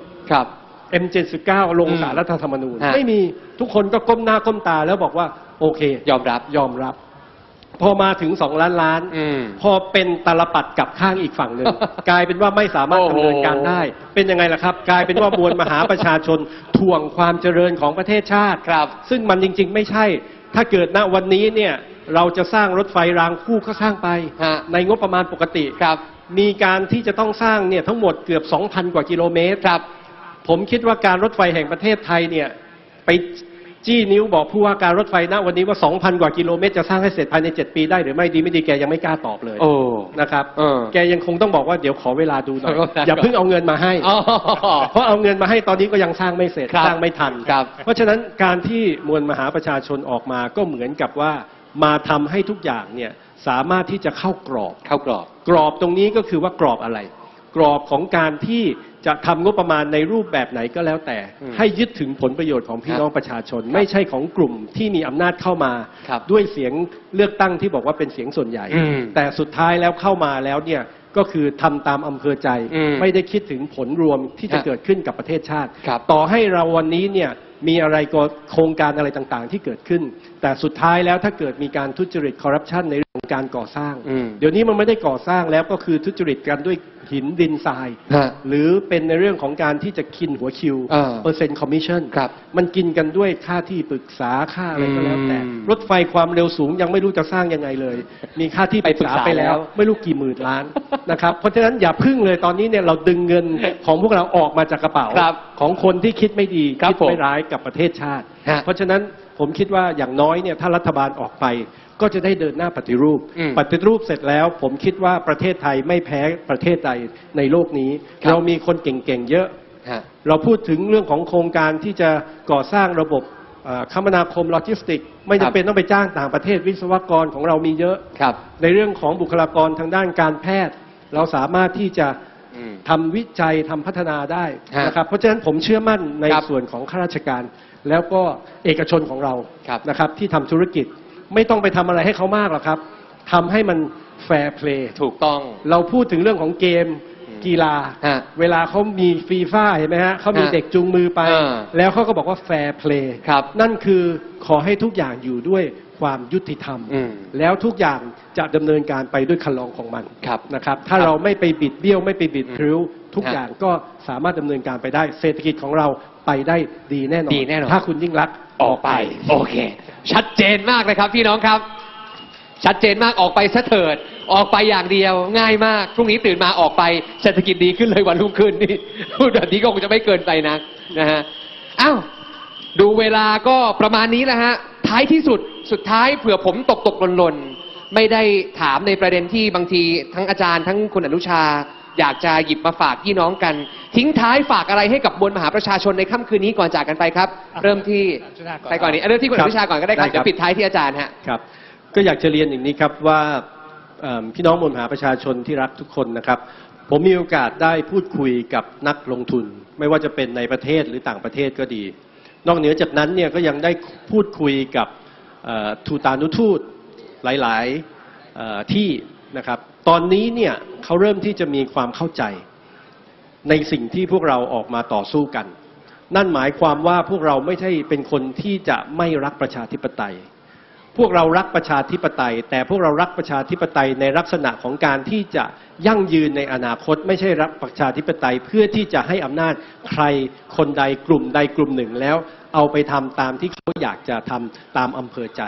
M79 ลงศาลรัฐธรรมนูญไม่มีทุกคนก็ก้มหน้าก้มตาแล้วบอกว่าโอเคยอมรับพอมาถึง2 ล้านล้านพอเป็นตาลปัดกับข้างอีกฝั่งหนึ่ง กลายเป็นว่าไม่สามารถดำเนินการได้เป็นยังไงล่ะครับกลายเป็นว่ามวลมหาประชาชนถ่วงความเจริญของประเทศชาติซึ่งมันจริงๆไม่ใช่ถ้าเกิดณวันนี้เนี่ยเราจะสร้างรถไฟรางคู่ก็สร้างไปในงบประมาณปกติมีการที่จะต้องสร้างเนี่ยทั้งหมดเกือบ 2,000 กว่ากิโลเมตรผมคิดว่าการรถไฟแห่งประเทศไทยเนี่ยไปจี้นิ้วบอกผู้ว่าการรถไฟณวันนี้ว่า 2,000 กว่ากิโลเมตรจะสร้างให้เสร็จภายใน7 ปีได้หรือไม่ดีไม่ดีแกยังไม่กล้าตอบเลยนะครับแกยังคงต้องบอกว่าเดี๋ยวขอเวลาดูหน่อยอย่าเพิ่งเอาเงินมาให้เพราะเอาเงินมาให้ตอนนี้ก็ยังสร้างไม่เสร็จสร้างไม่ทันเพราะฉะนั้นการที่มวลมหาประชาชนออกมาก็เหมือนกับว่ามาทำให้ทุกอย่างเนี่ยสามารถที่จะเข้ากรอบตรงนี้ก็คือว่ากรอบอะไรกรอบของการที่จะทำงบประมาณในรูปแบบไหนก็แล้วแต่ให้ยึดถึงผลประโยชน์ของพี่น้องประชาชนไม่ใช่ของกลุ่มที่มีอำนาจเข้ามาด้วยเสียงเลือกตั้งที่บอกว่าเป็นเสียงส่วนใหญ่แต่สุดท้ายแล้วเข้ามาแล้วเนี่ยก็คือทำตามอำเภอใจไม่ได้คิดถึงผลรวมที่จะเกิดขึ้นกับประเทศชาติต่อให้เราวันนี้เนี่ยมีอะไรก็โครงการอะไรต่างๆที่เกิดขึ้นแต่สุดท้ายแล้วถ้าเกิดมีการทุจริตคอร์รัปชันในเรื่องการก่อสร้างเดี๋ยวนี้มันไม่ได้ก่อสร้างแล้วก็คือทุจริตกันด้วยหินดินทรายหรือเป็นในเรื่องของการที่จะกินหัวคิวเปอร์เซ็นต์คอมมิชชั่นมันกินกันด้วยค่าที่ปรึกษาค่าอะไรก็แล้วแต่รถไฟความเร็วสูงยังไม่รู้จะสร้างยังไงเลยมีค่าที่ปรึกษาไปแล้วไม่รู้กี่หมื่นล้านนะครับเพราะฉะนั้นอย่าพึ่งเลยตอนนี้เนี่ยเราดึงเงินของพวกเราออกมาจากกระเป๋าของคนที่คิดไม่ดีคิดไม่ร้ายกับประเทศชาติเพราะฉะนั้นผมคิดว่าอย่างน้อยเนี่ยถ้ารัฐบาลออกไปก็จะได้เดินหน้าปฏิรูปเสร็จแล้วผมคิดว่าประเทศไทยไม่แพ้ประเทศใดในโลกนี้เรามีคนเก่งๆเยอะเราพูดถึงเรื่องของโครงการที่จะก่อสร้างระบบคมนาคมโลจิสติกไม่จำเป็นต้องไปจ้างต่างประเทศวิศวกรของเรามีเยอะในเรื่องของบุคลากรทางด้านการแพทย์เราสามารถที่จะทำวิจัยทำพัฒนาได้นะครับเพราะฉะนั้นผมเชื่อมั่นในส่วนของข้าราชการแล้วก็เอกชนของเรานะครับที่ทำธุรกิจไม่ต้องไปทำอะไรให้เขามากหรอกครับทำให้มันแฟร์เพลย์ถูกต้องเราพูดถึงเรื่องของเกมกีฬาเวลาเขามีฟีฟ่าเห็นไหมฮะเขามีเด็กจูงมือไปแล้วเขาก็บอกว่าแฟร์เพลย์นั่นคือขอให้ทุกอย่างอยู่ด้วยความยุติธรรมแล้วทุกอย่างจะดำเนินการไปด้วยคันลองของมันนะครับถ้าเราไม่ไปบิดเบี้ยวไม่ไปบิดพริ้วทุกอย่างก็สามารถดำเนินการไปได้เศรษฐกิจของเราไปได้ดีแน่นอนถ้าคุณยิ่งรักออกไปโอเคชัดเจนมากเลยครับพี่น้องครับชัดเจนมากออกไปซะเถิดออกไปอย่างเดียวง่ายมากพรุ่งนี้ตื่นมาออกไปเศรษฐกิจดีขึ้นเลยวันรุ่งขึ้นนี่พูดแบบนี้ก็คงจะไม่เกินไปนะฮะอ้าวดูเวลาก็ประมาณนี้แหละฮะท้ายที่สุดท้ายเผื่อผมตกหล่นไม่ได้ถามในประเด็นที่บางทีทั้งอาจารย์ทั้งคุณอนุชาอยากจะหยิบมาฝากพี่น้องกันทิ้งท้ายฝากอะไรให้กับมวลมหาประชาชนในค่ำคืนนี้ก่อนจากกันไปครับเริ่มที่ใครก่อนนี้เริ่มที่คุณอนุชาก่อนก็ได้ครับเดี๋ยวปิดท้ายที่อาจารย์ฮะครับก็อยากจะเรียนอย่างนี้ครับว่าพี่น้องมวลมหาประชาชนที่รักทุกคนนะครับผมมีโอกาสได้พูดคุยกับนักลงทุนไม่ว่าจะเป็นในประเทศหรือต่างประเทศก็ดีนอกเหนือจากนั้นเนี่ยก็ยังได้พูดคุยกับทูตานุทูตหลายๆที่นะครับตอนนี้เนี่ยเขาเริ่มที่จะมีความเข้าใจในสิ่งที่พวกเราออกมาต่อสู้กันนั่นหมายความว่าพวกเราไม่ใช่เป็นคนที่จะไม่รักประชาธิปไตยพวกเรารักประชาธิปไตยแต่พวกเรารักประชาธิปไตยในลักษณะของการที่จะยั่งยืนในอนาคตไม่ใช่รักประชาธิปไตยเพื่อที่จะให้อำนาจใครคนใดกลุ่มหนึ่งแล้วเอาไปทำตามที่เขาอยากจะทำตามอำเภอใจ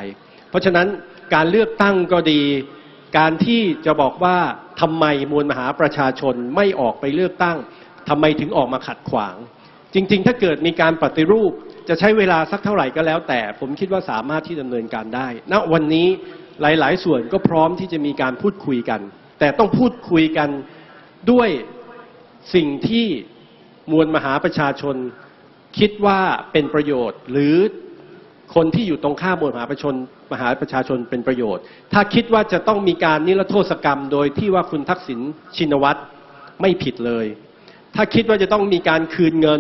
เพราะฉะนั้นการเลือกตั้งก็ดีการที่จะบอกว่าทำไมมวลมหาประชาชนไม่ออกไปเลือกตั้งทำไมถึงออกมาขัดขวางจริงๆถ้าเกิดมีการปฏิรูปจะใช้เวลาสักเท่าไหร่ก็แล้วแต่ผมคิดว่าสามารถที่ดำเนินการได้ณวันนี้หลายๆส่วนก็พร้อมที่จะมีการพูดคุยกันแต่ต้องพูดคุยกันด้วยสิ่งที่มวลมหาประชาชนคิดว่าเป็นประโยชน์หรือคนที่อยู่ตรงข้ามมวลมหาประชาชนเป็นประโยชน์ถ้าคิดว่าจะต้องมีการนิรโทษกรรมโดยที่ว่าคุณทักษิณชินวัตรไม่ผิดเลยถ้าคิดว่าจะต้องมีการคืนเงิน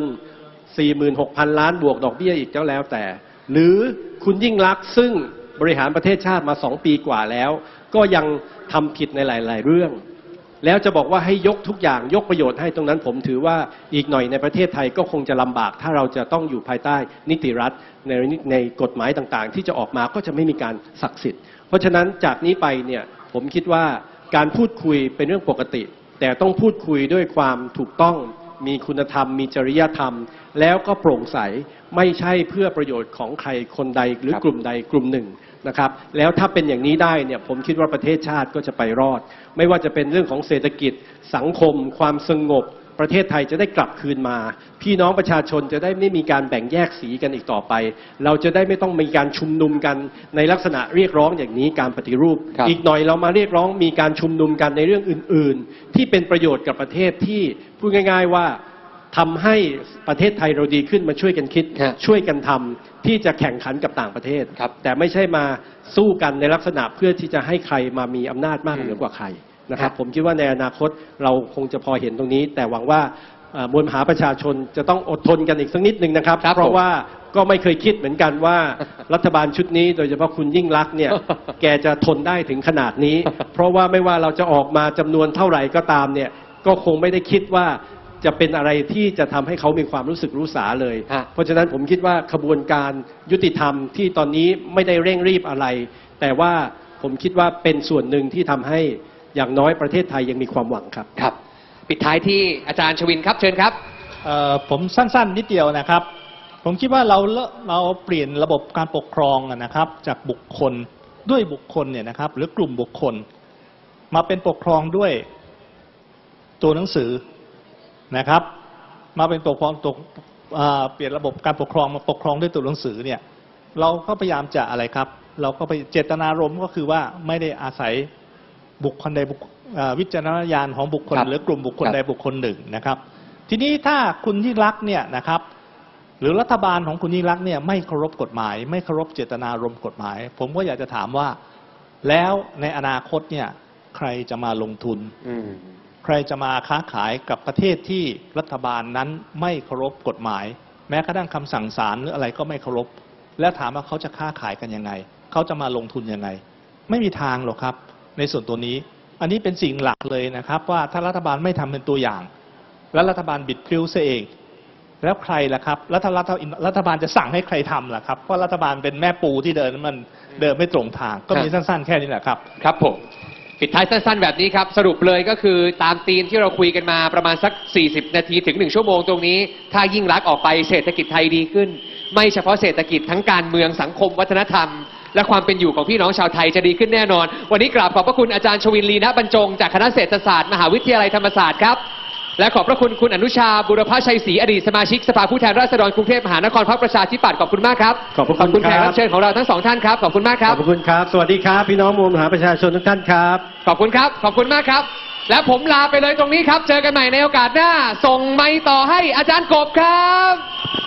46,000 ล้านบวกดอกเบี้ยอีกแล้วแต่หรือคุณยิ่งลักษณ์ซึ่งบริหารประเทศชาติมา2 ปีกว่าแล้วก็ยังทำผิดในหลายๆเรื่องแล้วจะบอกว่าให้ยกทุกอย่างยกประโยชน์ให้ตรงนั้นผมถือว่าอีกหน่อยในประเทศไทยก็คงจะลำบากถ้าเราจะต้องอยู่ภายใต้นิติรัฐในกฎหมายต่างๆที่จะออกมาก็จะไม่มีการศักดิ์สิทธิ์เพราะฉะนั้นจากนี้ไปเนี่ยผมคิดว่าการพูดคุยเป็นเรื่องปกติแต่ต้องพูดคุยด้วยความถูกต้องมีคุณธรรมมีจริยธรรมแล้วก็โปร่งใสไม่ใช่เพื่อประโยชน์ของใครคนใดหรือกลุ่มใดกลุ่มหนึ่งนะครับแล้วถ้าเป็นอย่างนี้ได้เนี่ยผมคิดว่าประเทศชาติก็จะไปรอดไม่ว่าจะเป็นเรื่องของเศรษฐกิจสังคมความสงบประเทศไทยจะได้กลับคืนมาพี่น้องประชาชนจะได้ไม่มีการแบ่งแยกสีกันอีกต่อไปเราจะได้ไม่ต้องมีการชุมนุมกันในลักษณะเรียกร้องอย่างนี้การปฏิรูปอีกหน่อยเรามาเรียกร้องมีการชุมนุมกันในเรื่องอื่นๆที่เป็นประโยชน์กับประเทศที่พูดง่ายๆว่าทำให้ประเทศไทยเราดีขึ้นมาช่วยกันคิดช่วยกันทำที่จะแข่งขันกับต่างประเทศแต่ไม่ใช่มาสู้กันในลักษณะเพื่อที่จะให้ใครมามีอำนาจมากเหนือกว่าใครนะครับผมคิดว่าในอนาคตเราคงจะพอเห็นตรงนี้แต่หวังว่ามวลมหาประชาชนจะต้องอดทนกันอีกสักนิดนึงนะครับเพราะว่าก็ไม่เคยคิดเหมือนกันว่ารัฐบาลชุดนี้โดยเฉพาะคุณยิ่งลักษณ์เนี่ยแกจะทนได้ถึงขนาดนี้เพราะว่าไม่ว่าเราจะออกมาจำนวนเท่าไหร่ก็ตามเนี่ยก็คงไม่ได้คิดว่าจะเป็นอะไรที่จะทำให้เขามีความรู้สึกรู้สาเลยเพราะฉะนั้นผมคิดว่าขบวนการยุติธรรมที่ตอนนี้ไม่ได้เร่งรีบอะไรแต่ว่าผมคิดว่าเป็นส่วนหนึ่งที่ทำให้อย่างน้อยประเทศไทยยังมีความหวังครับครับปิดท้ายที่อาจารย์ชวินครับเชิญครับผมสั้นๆนิดเดียวนะครับผมคิดว่าเราเปลี่ยนระบบการปกครองนะครับจากบุคคลด้วยบุคคลเนี่ยนะครับหรือกลุ่มบุคคลมาเป็นปกครองด้วยตัวหนังสือนะครับมาเป็นปกครองเปลี่ยนระบบการปกครองมาปกครองด้วยตัวหนังสือเนี่ยเราก็พยายามจะอะไรครับเราก็ไปเจตนารมณ์ก็คือว่าไม่ได้อาศัยบุคคลใดวิจารณญาณของบุคคลหรือกลุ่มบุคคลใดบุคคลหนึ่งนะครับทีนี้ถ้าคุณยิ่งลักษณ์เนี่ยนะครับหรือรัฐบาลของคุณยิ่งลักษณ์เนี่ยไม่เคารพกฎหมายไม่เคารพเจตนารมณ์กฎหมายผมก็อยากจะถามว่าแล้วในอนาคตเนี่ยใครจะมาลงทุนใครจะมาค้าขายกับประเทศที่รัฐบาลนั้นไม่เคารพกฎหมายแม้กระทั่งคำสั่งศาลหรืออะไรก็ไม่เคารพแล้วถามว่าเขาจะค้าขายกันยังไงเขาจะมาลงทุนยังไงไม่มีทางหรอกครับในส่วนตัวนี้อันนี้เป็นสิ่งหลักเลยนะครับว่าถ้ารัฐบาลไม่ทำเป็นตัวอย่างแล้วรัฐบาลบิดพริ้วซะเองแล้วใครล่ะครับรัฐบาลจะสั่งให้ใครทำล่ะครับเพราะรัฐบาลเป็นแม่ปูที่เดินไม่ตรงทางก็มีสั้นๆแค่นี้แหละครับครับผมปิดท้ายสั้นๆแบบนี้ครับสรุปเลยก็คือตามธีมที่เราคุยกันมาประมาณสัก40 นาทีถึง1 ชั่วโมงตรงนี้ถ้ายิ่งลักษณ์ออกไปเศรษฐกิจไทยดีขึ้นไม่เฉพาะเศรษฐกิจทั้งการเมืองสังคมวัฒนธรรมและความเป็นอยู่ของพี่น้องชาวไทยจะดีขึ้นแน่นอนวันนี้กราบขอบพระคุณอาจารย์ชวิน ลีนะบรรจงจากคณะเศรษฐศาสตร์มหาวิทยาลัยธรรมศาสตร์ครับและขอบพระคุณคุณอนุชาบุรพชัยศรีอดีตสมาชิกสภาผู้แทนราษฎรกรุงเทพมหานครพรรคประชาธิปัตย์ขอบคุณมากครับขอบคุณแขกรับเชิญของเราทั้ง2 ท่านครับขอบคุณมากครับขอบคุณครับสวัสดีครับพี่น้องมวลมหาประชาชนทุกท่านครับขอบคุณครับขอบคุณมากครับและผมลาไปเลยตรงนี้ครับเจอกันใหม่ในโอกาสหน้าส่งไมค์ต่อให้อาจารย์กบครับ